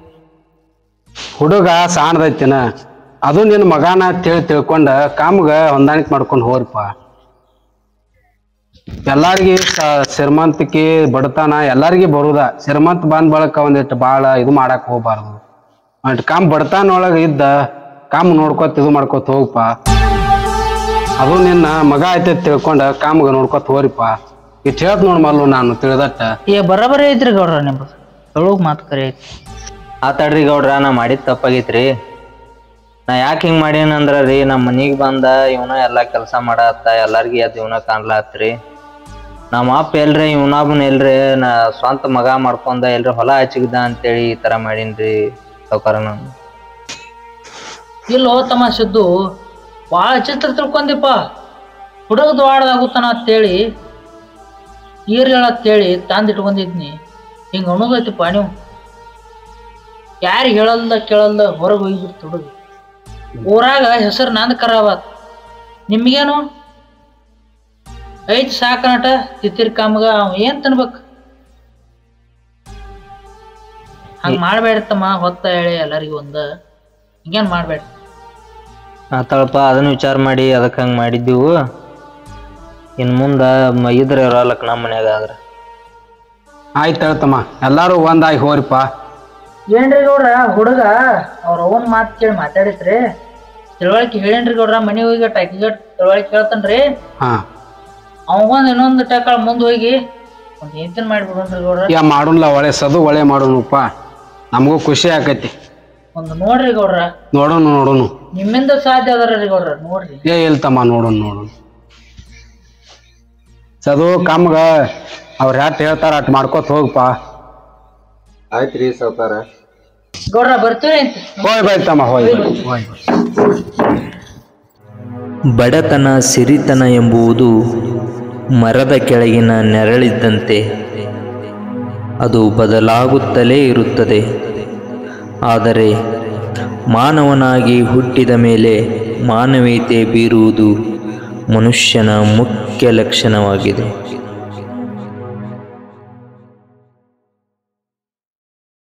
ಹುಡುಗ ಸಾಣದೈತಿನ, ಅದು ನಿನ್ನ ಮಗನ ತಿಳಿ ತಿಳ್ಕೊಂಡ ಕಾಮ್ಗ ಹೊಂದಾಣಿಕೆ ಮಾಡ್ಕೊಂಡು ಹೋರಿಪ್ಪ. ಎಲ್ಲಾರ್ಗಿ ಶ್ರೀಮಂತಿಕೆ ಬಡತನ ಎಲ್ಲಾರ್ಗಿ ಬರುದ. ಶ್ರೀಮಂತ ಬಂದ್ ಬಳಕ ಒಂದಿಟ್ಟು ಬಾಳ ಇದು ಮಾಡಾಕ್ ಹೋಗ್ಬಾರ್ದು. ಅಟ್ ಕಾಮ್ ಬಡತನ ಒಳಗ ಇದ್ದ ಕಾಮ್ ನೋಡ್ಕೊತ ಇದು ಮಾಡ್ಕೊತ ಹೋಗಪ್ಪ. ಅದು ನಿನ್ನ ಮಗ ಐತೆ ತಿಳ್ಕೊಂಡ ಕಾಮ್ಗ ನೋಡ್ಕೊತ ಹೋರಿಪ್ಪ. ಇಟ್ ಹೇಳ್ತ ನೋಡ್ ಮಲ್ಲು ನಾನು ತಿಳಿದಟ್ಟ. ಏ ಬರಬರಿ ಐತ್ರಿ ಗೌಡ್ರ, ನಿಮ್ದು ಹೇಳೋಕ್ ಮಾತು ಕರೆ ಐತಿ. ಆತಾಡ್ರಿ ಗೌಡ್ರ, ನಾ ಮಾಡಿದ್ ತಪ್ಪಾಗೈತ್ರಿ. ನಾ ಯಾಕೆ ಹಿಂಗ್ ಮಾಡೀನಂದ್ರ ರೀ, ನಮ್ಮ ಮನಿಗ್ ಬಂದ ಇವನ ಎಲ್ಲಾ ಕೆಲಸ ಮಾಡತ್ತ, ಎಲ್ಲಾರ್ಗಿ ಅದ್ ಇವನ ಕಾಣ್ಲಾತ್ರಿ. ನಮ್ಮ ಅಪ್ಪ ಎಲ್ರಿ ಇವನೊಬ್ಬನ ಎಲ್ರಿ ನಾ ಸ್ವಂತ ಮಗ ಮಾಡ್ಕೊಂಡ ಎಲ್ರಿ ಹೊಲ ಹಚ್ಚಿಗ್ದ ಅಂತೇಳಿ ಈ ತರ ಮಾಡೀನ್ರಿ ಸಾವ್ಕಾರ. ನಾನು ಇಲ್ಲ ತಮ್ಮ ಸಿದ್ದು, ಭಾಳ ಚಿತ್ರ ತಿಳ್ಕೊಂಡಿಪ್ಪ. ಹುಡುಗ ದ್ವಾಡದಾಗುತ್ತಾನ ಅಂತೇಳಿ ಈರ್ ಹೇಳತ್ತೇಳಿ ತಂದ್ ಇಟ್ಕೊಂಡಿದ್ನಿ. ಹಿಂಗ ಅಣುಗೈತಿಪ್ಪ ನೀವು. ಯಾರಿಗೆ ಹೇಳಲ್ದ ಕೇಳಲ್ದ ಹೊರಗೆ ಹೋಗಿಬಿಡ್ತು ಹುಡುಗ. ಊರಾಗ ಹೆಸರು ನಂದ್ ಖರಾಬಾತ್. ನಿಮ್ಗೇನು ಐತಿ ಸಾಕನಟ ತಿತ್ತಿರ್ ಕಾಮ್ಗ ಅವ್ ಏನ್ ತಿನ್ಬೇಕು? ಹಂಗ ಮಾಡ್ಬೇಡತ್ತಮ್ಮ. ಹೊತ್ತ ಹೇಳಿ ಎಲ್ಲರಿಗೂ ಒಂದ ಹಿಂಗೇನ್ ಮಾಡ್ಬೇಡ. ಆತಾಳಪ್ಪ ಅದನ್ನ ವಿಚಾರ ಮಾಡಿ ಅದಕ್ಕೆ ಹಂಗೆ ಮಾಡಿದ್ದೀವು. ಇನ್ನು ಮುಂದೆ ಇದ್ರೆ ಇರಲ್ಲಕ್ಕ ನಮ್ಮ ಮನ್ಯಾಗ ಆದ್ರೆ. ಆಯ್ತು ಹೇಳ್ತಮ್ಮ, ಎಲ್ಲಾರು ಒಂದಾಗಿ ಹೋರಿಪ್ಪ. ಏನ್ರಿ ಗೌಡ್ರ ಹುಡುಗ ಅವ್ರ ಅವನ್ ಮಾತು ಕೇಳಿ ಮಾತಾಡಿತ್ರಿ, ತಿಳುವಳಿಕೆ ಹೇಳೇನ್ರಿ ಗೌಡ್ರ. ಮನಿ ಹೋಗಿ ಟಾಕಿಗೆ ತಿಳುವಳಿಕೆ ಕೇಳ್ತಾನ್ರಿ. ಹಾ ಅವಂಗೊಂದ್ ಇನ್ನೊಂದು ಟಕಾಳ ಮುಂದ್ ಹೋಗಿ ಒಂದ್ ಹೆಂತಿನ ಮಾಡಿಬಿಡ್ರಿ ಗೌಡ್ರ. ಯಾ ಮಾಡೋಣ ಒಳ್ಳೆ ಸದು ಒಳ್ಳೆ ಮಾಡೋಣಪ್ಪ, ನಮಗೂ ಖುಷಿ ಆಕೈತಿ. ಒಂದ್ ನೋಡ್ರಿ ಗೌಡ್ರ, ನೋಡೋಣ ನೋಡೋಣ. ನಿಮ್ಮಿಂದ ಸಾಧ್ಯ ಅದರಿ ಗೌಡ್ರ, ನೋಡ್ರಿ. ಏ ಇಲ್ತಮ್ಮ, ನೋಡೋಣ ನೋಡೋಣ. ಸದು ಕಮ್ಗ ಅವ್ರ ಯಾಟ್ ಹೇಳ್ತಾರ ಅಟ್ ಮಾಡ್ಕೋತ ಹೋಗಪ್ಪ. ಆಯ್ತ್ರಿ ಸಾವ್ಕಾರ. ಗೌಡ್ರ ಬರ್ತೀವಿ ಅಂತ. ಹೋಯ್ ಬಾಯ್ತಮ್ಮ, ಹೋಯ್ ಹೋಯ್. ಬಡತನ ಸಿರಿತನ ಎಂಬುದು ಮರದ ಕೆಳಗಿನ ನೆರಳಿದ್ದಂತೆ, ಅದು ಬದಲಾಗುತ್ತಲೇ ಇರುತ್ತದೆ. ಆದರೆ ಮಾನವನಾಗಿ ಹುಟ್ಟಿದ ಮೇಲೆ ಮಾನವೀಯತೆ ಬೀರುವುದು ಮನುಷ್ಯನ ಮುಖ್ಯ ಲಕ್ಷಣವಾಗಿದೆ.